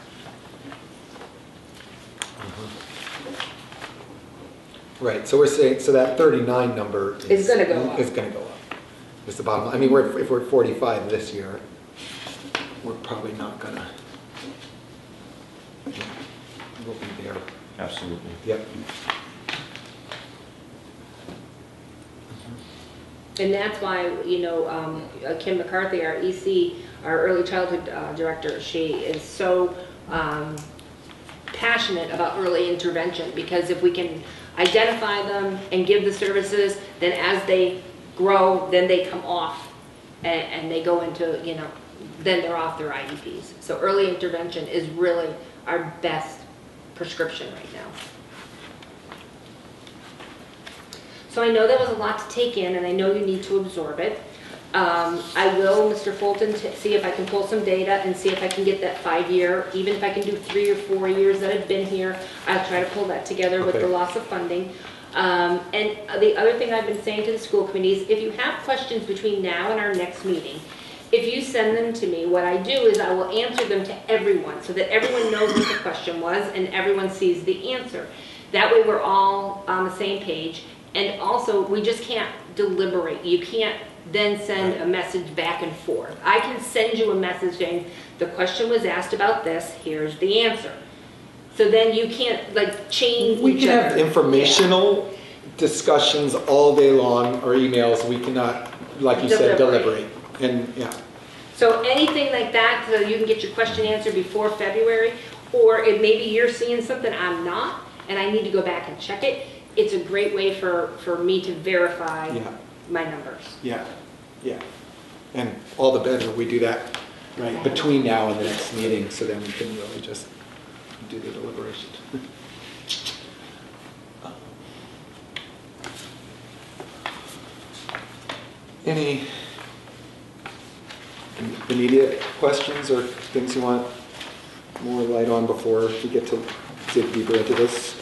Right, so we're saying, so that 39 number Is gonna go up. Is gonna go up. Is the bottom line. I mean, if we're at 45 this year, we're probably not gonna, we'll be there. Absolutely. Yep. And that's why, Kim McCarthy, our EC, our early childhood director, she is so passionate about early intervention, because if we can identify them and give the services, then as they grow, then they come off and they go into, then they're off their IEPs. So early intervention is really our best prescription right now. So I know that was a lot to take in, and I know you need to absorb it. I will, Mr. Fulton, see if I can pull some data and see if I can get that 5-year, even if I can do 3 or 4 years that I've been here, I'll try to pull that together with the loss of funding. And the other thing I've been saying to the school committees, if you have questions between now and our next meeting, if you send them to me, what I do is I will answer them to everyone so that everyone knows what the question was and everyone sees the answer. That way we're all on the same page. And also, we just can't deliberate. You can't then send a message back and forth. I can send you a message saying, the question was asked about this, here's the answer. So then you can't change We each can other. have informational discussions all day long, or emails. We cannot, like you said, deliberate. And So anything like that, so you can get your question answered before February, or if maybe you're seeing something I'm not, and I need to go back and check it, it's a great way for me to verify my numbers. Yeah. And all the better we do that between now and the next meeting, so then we can really just do the deliberation. Any immediate questions or things you want more light on before we get to dig deeper into this?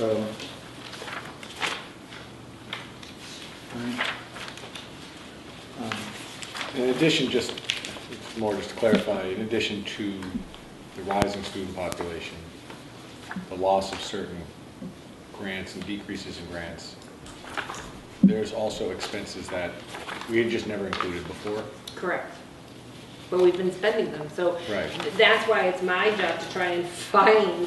In addition, just to clarify, in addition to the rising student population, the loss of certain grants and decreases in grants, there's also expenses that we had just never included before. Correct. But we've been spending them, so Right. that's why it's my job to try and find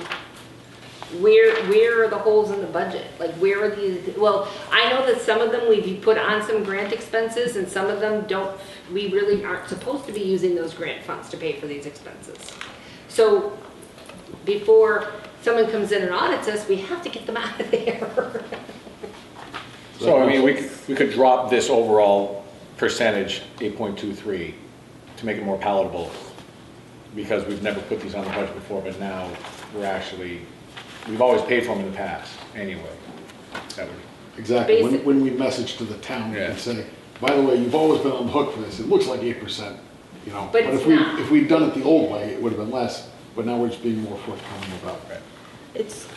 where are the holes in the budget? Where are these, well, I know that some of them we've put on some grant expenses and some of them don't, we really aren't supposed to be using those grant funds to pay for these expenses. So before someone comes in and audits us, we have to get them out of there. So, I mean, we could drop this overall percentage, 8.23, to make it more palatable, because we've never put these on the budget before, but now we've always paid for them in the past, anyway. That would, Exactly. Basic- When we message to the town Yeah. and say, by the way, you've always been on the hook for this. It looks like 8%, But it's not. if we'd done it the old way, it would have been less. But now we're just being more forthcoming about it. It's,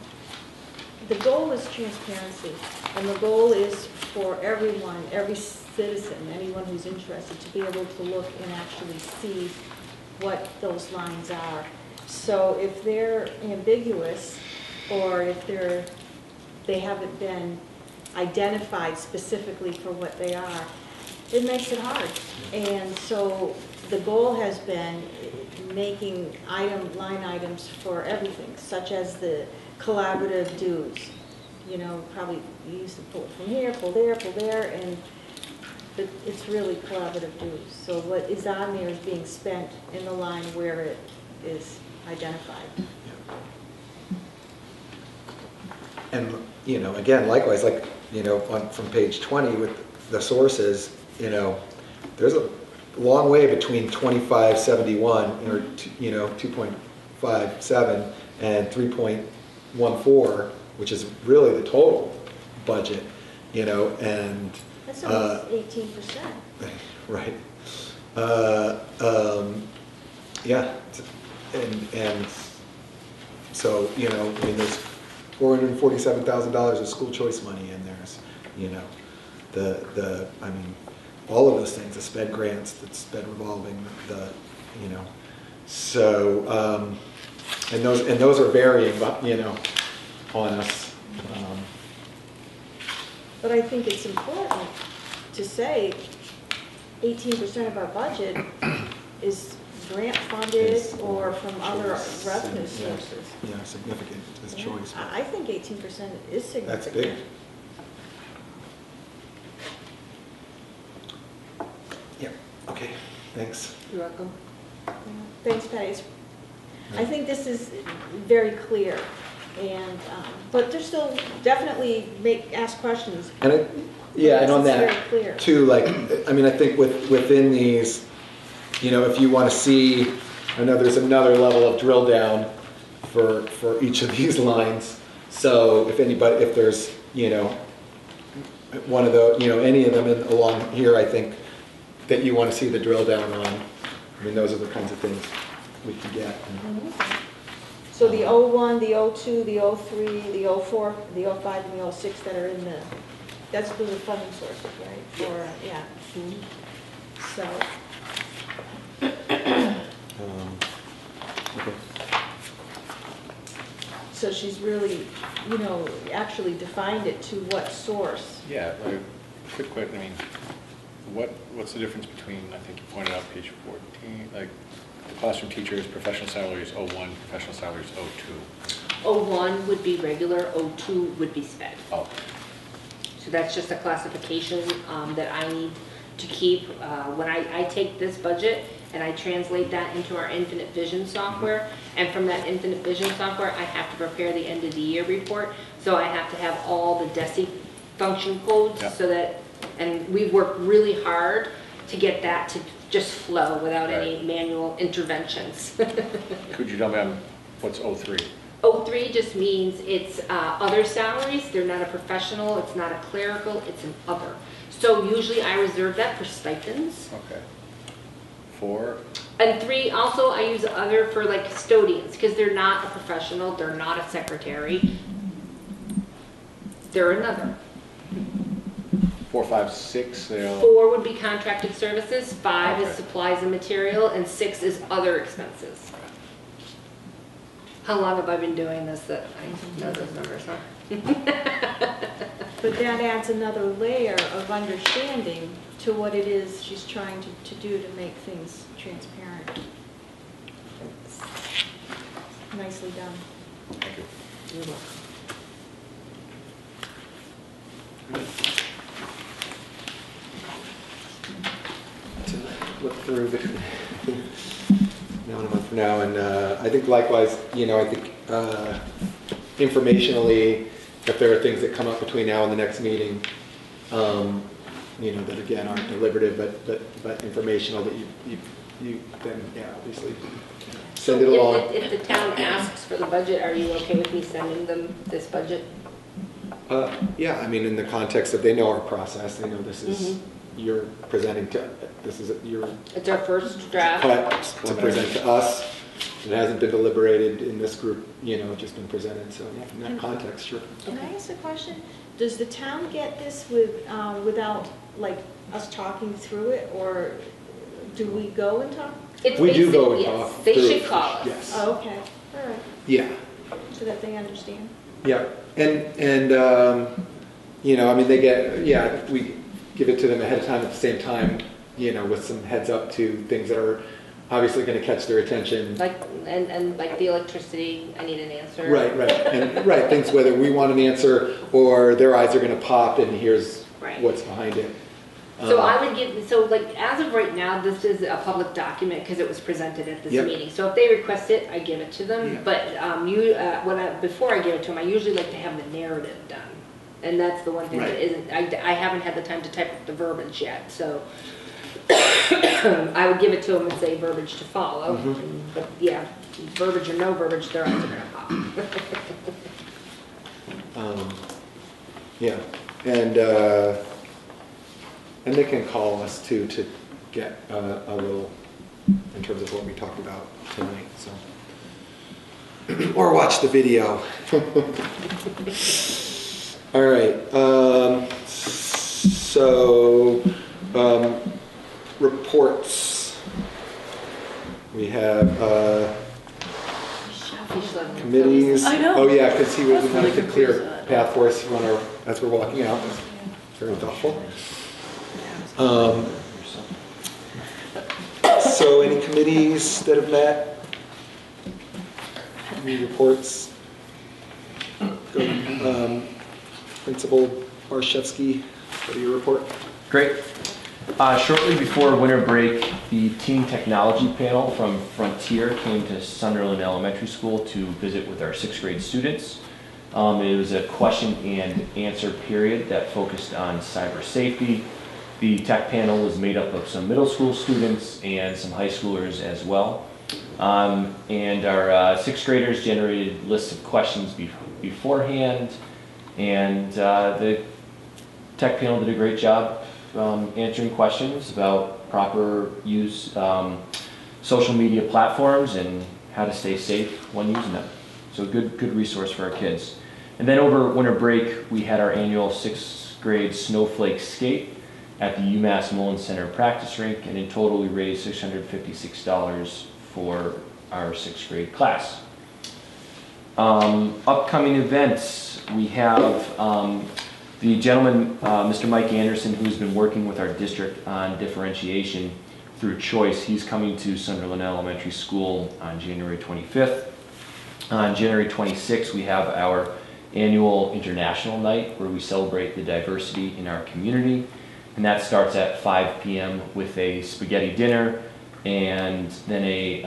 the goal is transparency, and the goal is for everyone, every citizen, anyone who's interested, to be able to look and actually see what those lines are. So if they're ambiguous, or if they haven't been identified specifically for what they are, it makes it hard. And so the goal has been making line items for everything, such as the collaborative dues. Probably you used to pull from here, pull there, and it's really collaborative dues. So what is on there is being spent in the line where it is identified. And, you know, again, likewise, like, you know, from page 20 with the sources, you know, there's a long way between 2571 or, you know, 2.57 and 3.14, which is really the total budget, you know, and That's almost 18%. right. Yeah, and so, you know, I mean, there's $447,000 of school choice money in there, you know, I mean, all of those things, the SPED grants, the SPED revolving, you know, so, and those are varying, you know, on us. But I think it's important to say 18% of our budget is grant funded or from other revenue sources. Yeah, significant as Yeah, choice. I think 18% is significant. That's big. Yeah, okay, thanks. You're welcome. Yeah. Thanks, Patty. I think this is very clear, and but there's still definitely ask questions. And yeah, and on This is that very clear. too, like, I mean, I think within these, you know, if you want to see, I know there's another level of drill down for each of these lines. So if there's, you know, one of the, you know, any of them along here, I think that you want to see the drill down on. I mean, those are the kinds of things we can get. So the 01, the 02, the 03, the 04, the 05, and the 06 that are in those are funding sources, right? Or, yeah. So, Okay. so she's really, you know, actually defined it to what source. Yeah, like, quick question, I mean, what's the difference between, I think you pointed out page 14, like, the classroom teachers, professional salary is 01, professional salary is 02. 01 would be regular, 02 would be SPED. Oh, So that's just a classification that I need to keep. When I take this budget and I translate that into our Infinite Vision software, and from that Infinite Vision software, I have to prepare the end of the year report. So I have to have all the DESI function codes so that, and we've worked really hard to get that to just flow without any manual interventions. could you tell me what's 03? 03 just means it's other salaries. They're not a professional, it's not a clerical, it's an other. So usually I reserve that for stipends. Okay. 4? And 3, also I use other for like custodians, because they're not a professional, they're not a secretary. They're another. 4, 5, 6, they'll... 4 would be contracted services, 5 is supplies and material, and 6 is other expenses. How long have I been doing this that I know those numbers, huh? But that adds another layer of understanding to what it is she's trying to do to make things transparent. It's nicely done. Thank you. You're welcome. To look through the now and a month from now, and I think likewise, you know, I think informationally, if there are things that come up between now and the next meeting, you know, that again aren't deliberative, but informational, that you then, yeah, obviously send it along. If the town asks for the budget, are you okay with me sending them this budget? Yeah, I mean, in the context of they know our process, they know this is you're presenting to, this is your It's our first draft. cut to present to us. It hasn't been deliberated in this group, you know, just been presented. So yeah, in that context, sure. Can I ask a question? Does the town get this without like us talking through it, or do we go and talk? It's We do go basic- and yes, talk They through should it, call us. yes. Oh, okay, all right, Yeah, so that they understand. yeah, and you know, I mean, they get, yeah, we give it to them ahead of time at the same time, you know, with some heads up to things that are obviously going to catch their attention. Like, and like the electricity, I need an answer. Right, and right, things whether we want an answer or their eyes are going to pop and here's Right. what's behind it. So I would give, so like, as of right now, this is a public document because it was presented at this Yep. meeting. So if they request it, I give it to them. Yeah. But before I give it to them, I usually like to have the narrative done. And that's the one thing that Right. isn't, I haven't had the time to type up the verbiage yet, so. I would give it to them and say verbiage to follow. But yeah, verbiage or no verbiage, their eyes are gonna pop. Yeah, and they can call us too to get a little, in terms of what we talked about tonight, so. Or watch the video. All right, so, reports. We have, committees. I know. Oh, yeah, because he That's wanted really to clear confusing. path for us as we're walking out. That's very thoughtful. So any committees that have met? Any reports? Principal Barshevsky, what do you report? Great. Shortly before winter break, the Teen Technology Panel from Frontier came to Sunderland Elementary School to visit with our 6th grade students. It was a question and answer period that focused on cyber safety. The tech panel was made up of some middle school students and some high schoolers as well. And our 6th graders generated lists of questions beforehand, and the tech panel did a great job answering questions about proper use, social media platforms, and how to stay safe when using them. So good resource for our kids. And then over winter break, we had our annual 6th grade snowflake skate at the UMass Mullins Center practice rink, and in total we raised $656 for our 6th grade class. Upcoming events, we have the gentleman, Mr. Mike Anderson, who's been working with our district on differentiation through choice. He's coming to Sunderland Elementary School on January 25th. On January 26th, we have our annual international night where we celebrate the diversity in our community. And that starts at 5 p.m. with a spaghetti dinner and then a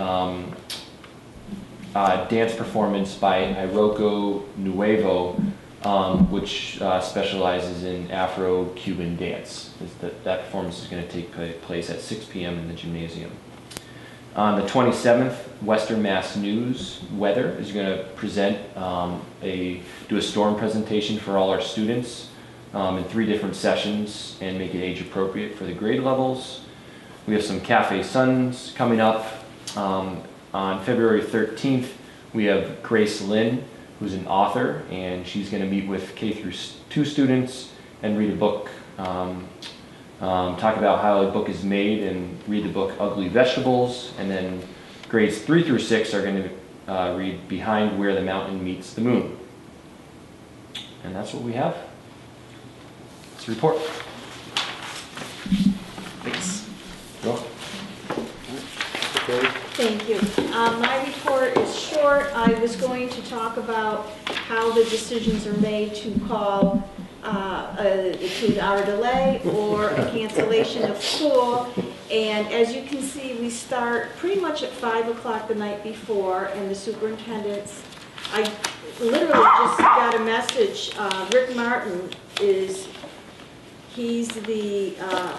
dance performance by Iroko Nuevo, which specializes in Afro-Cuban dance. That performance is going to take place at 6 p.m. in the gymnasium. On the 27th, Western Mass News Weather is going to present do a storm presentation for all our students in 3 different sessions and make it age appropriate for the grade levels. We have some Cafe Suns coming up. On February 13th, we have Grace Lynn, who's an author, and she's going to meet with K-2 students and read a book, talk about how a book is made and read the book Ugly Vegetables, and then grades 3 through 6 are going to read Behind Where the Mountain Meets the Moon. And that's what we have. It's a report. Thanks. Well, okay. Thank you. My report is short. I was going to talk about how the decisions are made to call a 2-hour delay or a cancellation of school. And as you can see, we start pretty much at 5 o'clock the night before, and the superintendent's, I literally just got a message. Rick Martin he's the,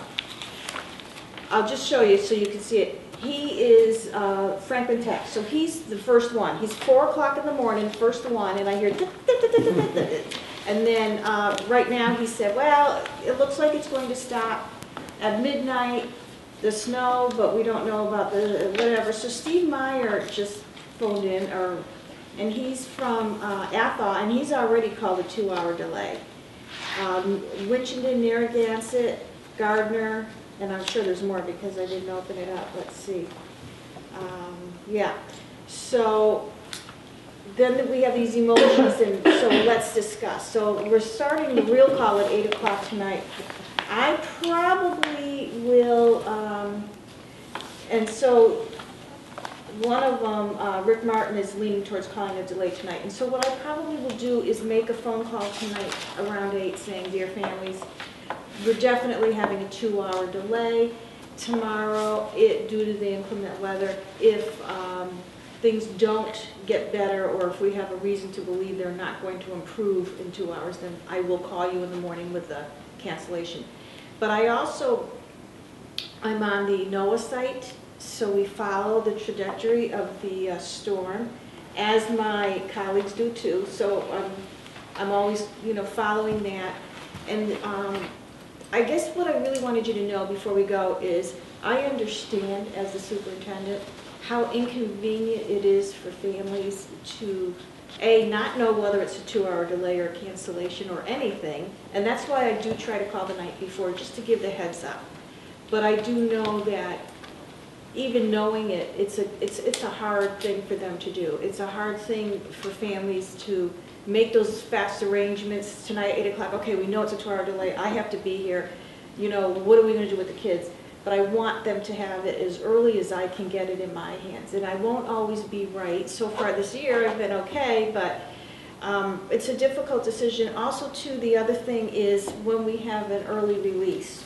I'll just show you so you can see it. He is Franklin Tech, so he's the first one. He's 4 o'clock in the morning, first one, and I hear, and then right now he said, well, it looks like it's going to stop at midnight, the snow, but we don't know about the whatever. So Steve Meyer just phoned in, and he's from Athol, and he's already called a 2-hour delay. Winchendon, Narragansett, Gardner, and I'm sure there's more because I didn't open it up. Let's see. Yeah. So then we have these emotions, and so let's discuss. So we're starting the real call at 8 o'clock tonight. I probably will, and so one of them, Rick Martin, is leaning towards calling a delay tonight. And so what I probably will do is make a phone call tonight around 8 saying, dear families, we're definitely having a 2-hour delay tomorrow due to the inclement weather. If things don't get better, or if we have a reason to believe they're not going to improve in 2 hours, then I will call you in the morning with the cancellation. But I'm on the NOAA site, so we follow the trajectory of the storm, as my colleagues do too. So I'm always, following that. And I guess what I really wanted you to know before we go is I understand, as the superintendent, how inconvenient it is for families to, A, not know whether it's a 2-hour delay or cancellation or anything. And that's why I do try to call the night before, just to give the heads up. But I do know that even knowing it, it's a hard thing for them to do. It's a hard thing for families to make those fast arrangements. Tonight, 8 o'clock, okay, we know it's a 2-hour delay, I have to be here. What are we gonna do with the kids? But I want them to have it as early as I can get it in my hands. And I won't always be right. So far this year, I've been okay, but it's a difficult decision. Also, too, the other thing is when we have an early release.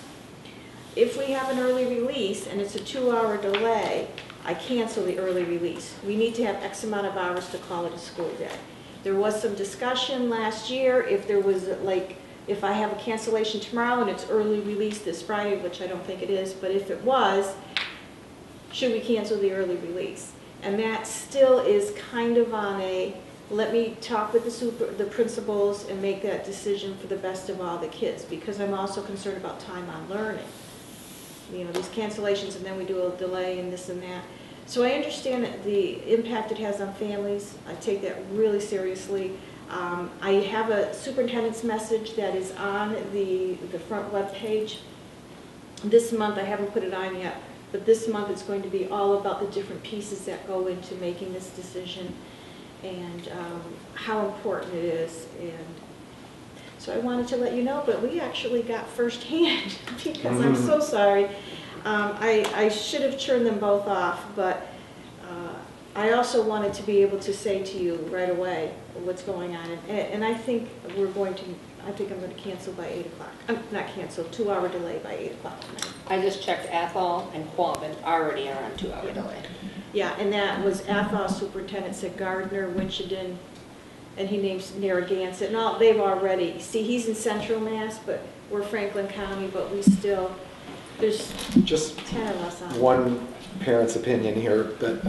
If we have an early release and it's a 2-hour delay, I cancel the early release. We need to have X amount of hours to call it a school day. There was some discussion last year if there was if I have a cancellation tomorrow and it's early release this Friday, which I don't think it is, but if it was, should we cancel the early release? And that still is kind of on let me talk with the principals and make that decision for the best of all the kids, because I'm also concerned about time on learning. These cancellations, and then we do a delay and this and that. So I understand that the impact it has on families. I take that really seriously. I have a superintendent's message that is on the front web page. This month, I haven't put it on yet, but this month it's going to be all about the different pieces that go into making this decision and how important it is. And so I wanted to let you know, but we actually got firsthand because I'm so sorry. I should have turned them both off, but I also wanted to be able to say to you right away what's going on. And I think I'm going to cancel by 8 o'clock. Not cancel, 2-hour delay by 8 o'clock tonight. I just checked Athol and Quabbin already are on 2-hour delay. Yeah, and that was Athol superintendent said Gardner, Winchendon, and he names Narragansett, and all, they've already, see, he's in Central Mass, but we're Franklin County, but we still, there's Just 10 of us on. one parent's opinion here, but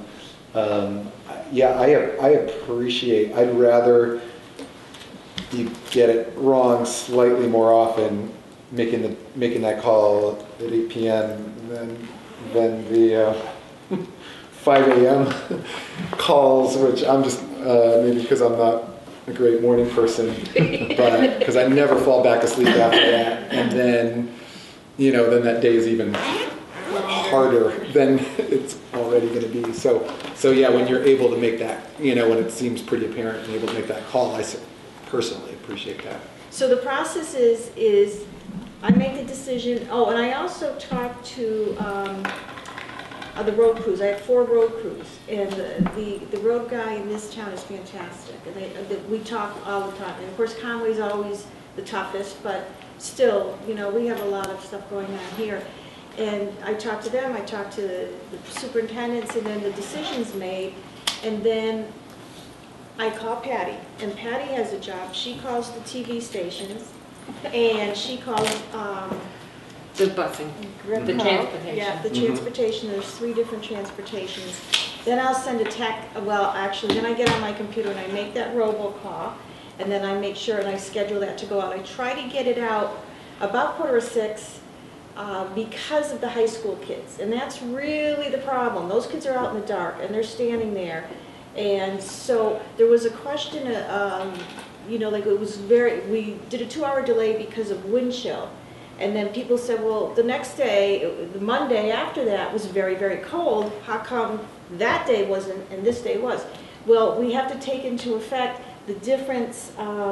yeah, I appreciate, I'd rather you get it wrong slightly more often, making that call at 8 p.m. than the 5 a.m. calls, which I'm just, maybe because I'm not a great morning person, but because I never fall back asleep after that, and then, then that day is even harder than it's already going to be. So yeah, when you're able to make that, when it seems pretty apparent and able to make that call, I personally appreciate that. So the process is I make the decision. Oh, and I also talked to the road crews. I have 4 road crews, and the road guy in this town is fantastic. And we talk all the time. And of course, Conway's always the toughest, but still, we have a lot of stuff going on here. And I talked to them, I talked to the superintendents, and then the decision's made, and then I call Patty, and Patty has a job. She calls the TV stations, and she calls The busing, the transportation. Yeah, the transportation. There's 3 different transportations. Then I'll send a text. Well, actually, then I get on my computer and I make that robocall, and then I make sure and I schedule that to go out. I try to get it out about 5:45. Because of the high school kids, and that's really the problem. Those kids are out in the dark and they're standing there, and so there was a question, like it was we did a 2-hour delay because of wind chill, and then people said, well, the next day, the Monday after that was very, very cold. How come that day wasn't and this day was? Well, we have to take into effect the difference,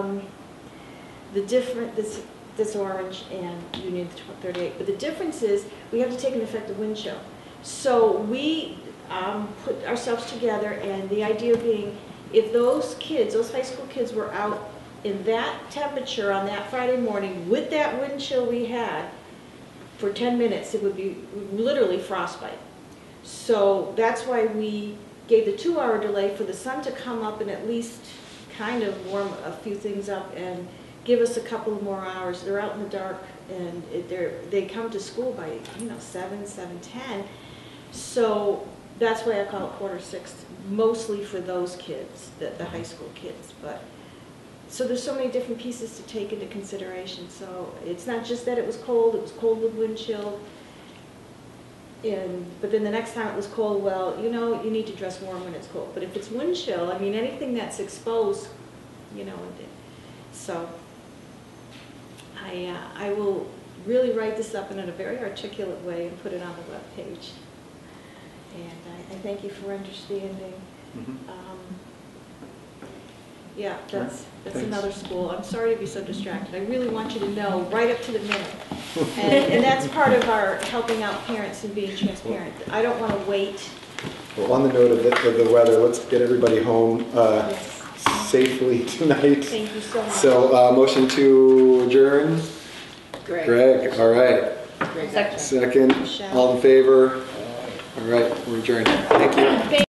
this orange and Union 38. But the difference is we have to take into effect the wind chill. So we put ourselves together, and the idea being if those kids, those high school kids were out in that temperature on that Friday morning, with that wind chill we had, for 10 minutes, it would be literally frostbite. So that's why we gave the 2-hour delay for the sun to come up and at least kind of warm a few things up and give us a couple of more hours. They're out in the dark and they come to school by 7, 7:10. So that's why I call it 5:45, mostly for those kids, the high school kids. But so there's so many different pieces to take into consideration. So it's not just that it was cold with wind chill. But then the next time it was cold, well, you need to dress warm when it's cold. But if it's wind chill, I mean, anything that's exposed, so I will really write this up in a very articulate way and put it on the webpage. And I thank you for understanding. Yeah, that's Thanks. another school. I'm sorry to be so distracted. I really want you to know right up to the minute. And that's part of our helping out parents and being transparent. I don't want to wait. Well, on the note of the weather, let's get everybody home Yes. safely tonight. Thank you so much. So, motion to adjourn? Greg, all right. Second. Second, Michelle. all in favor? All right, we're adjourned. Thank you.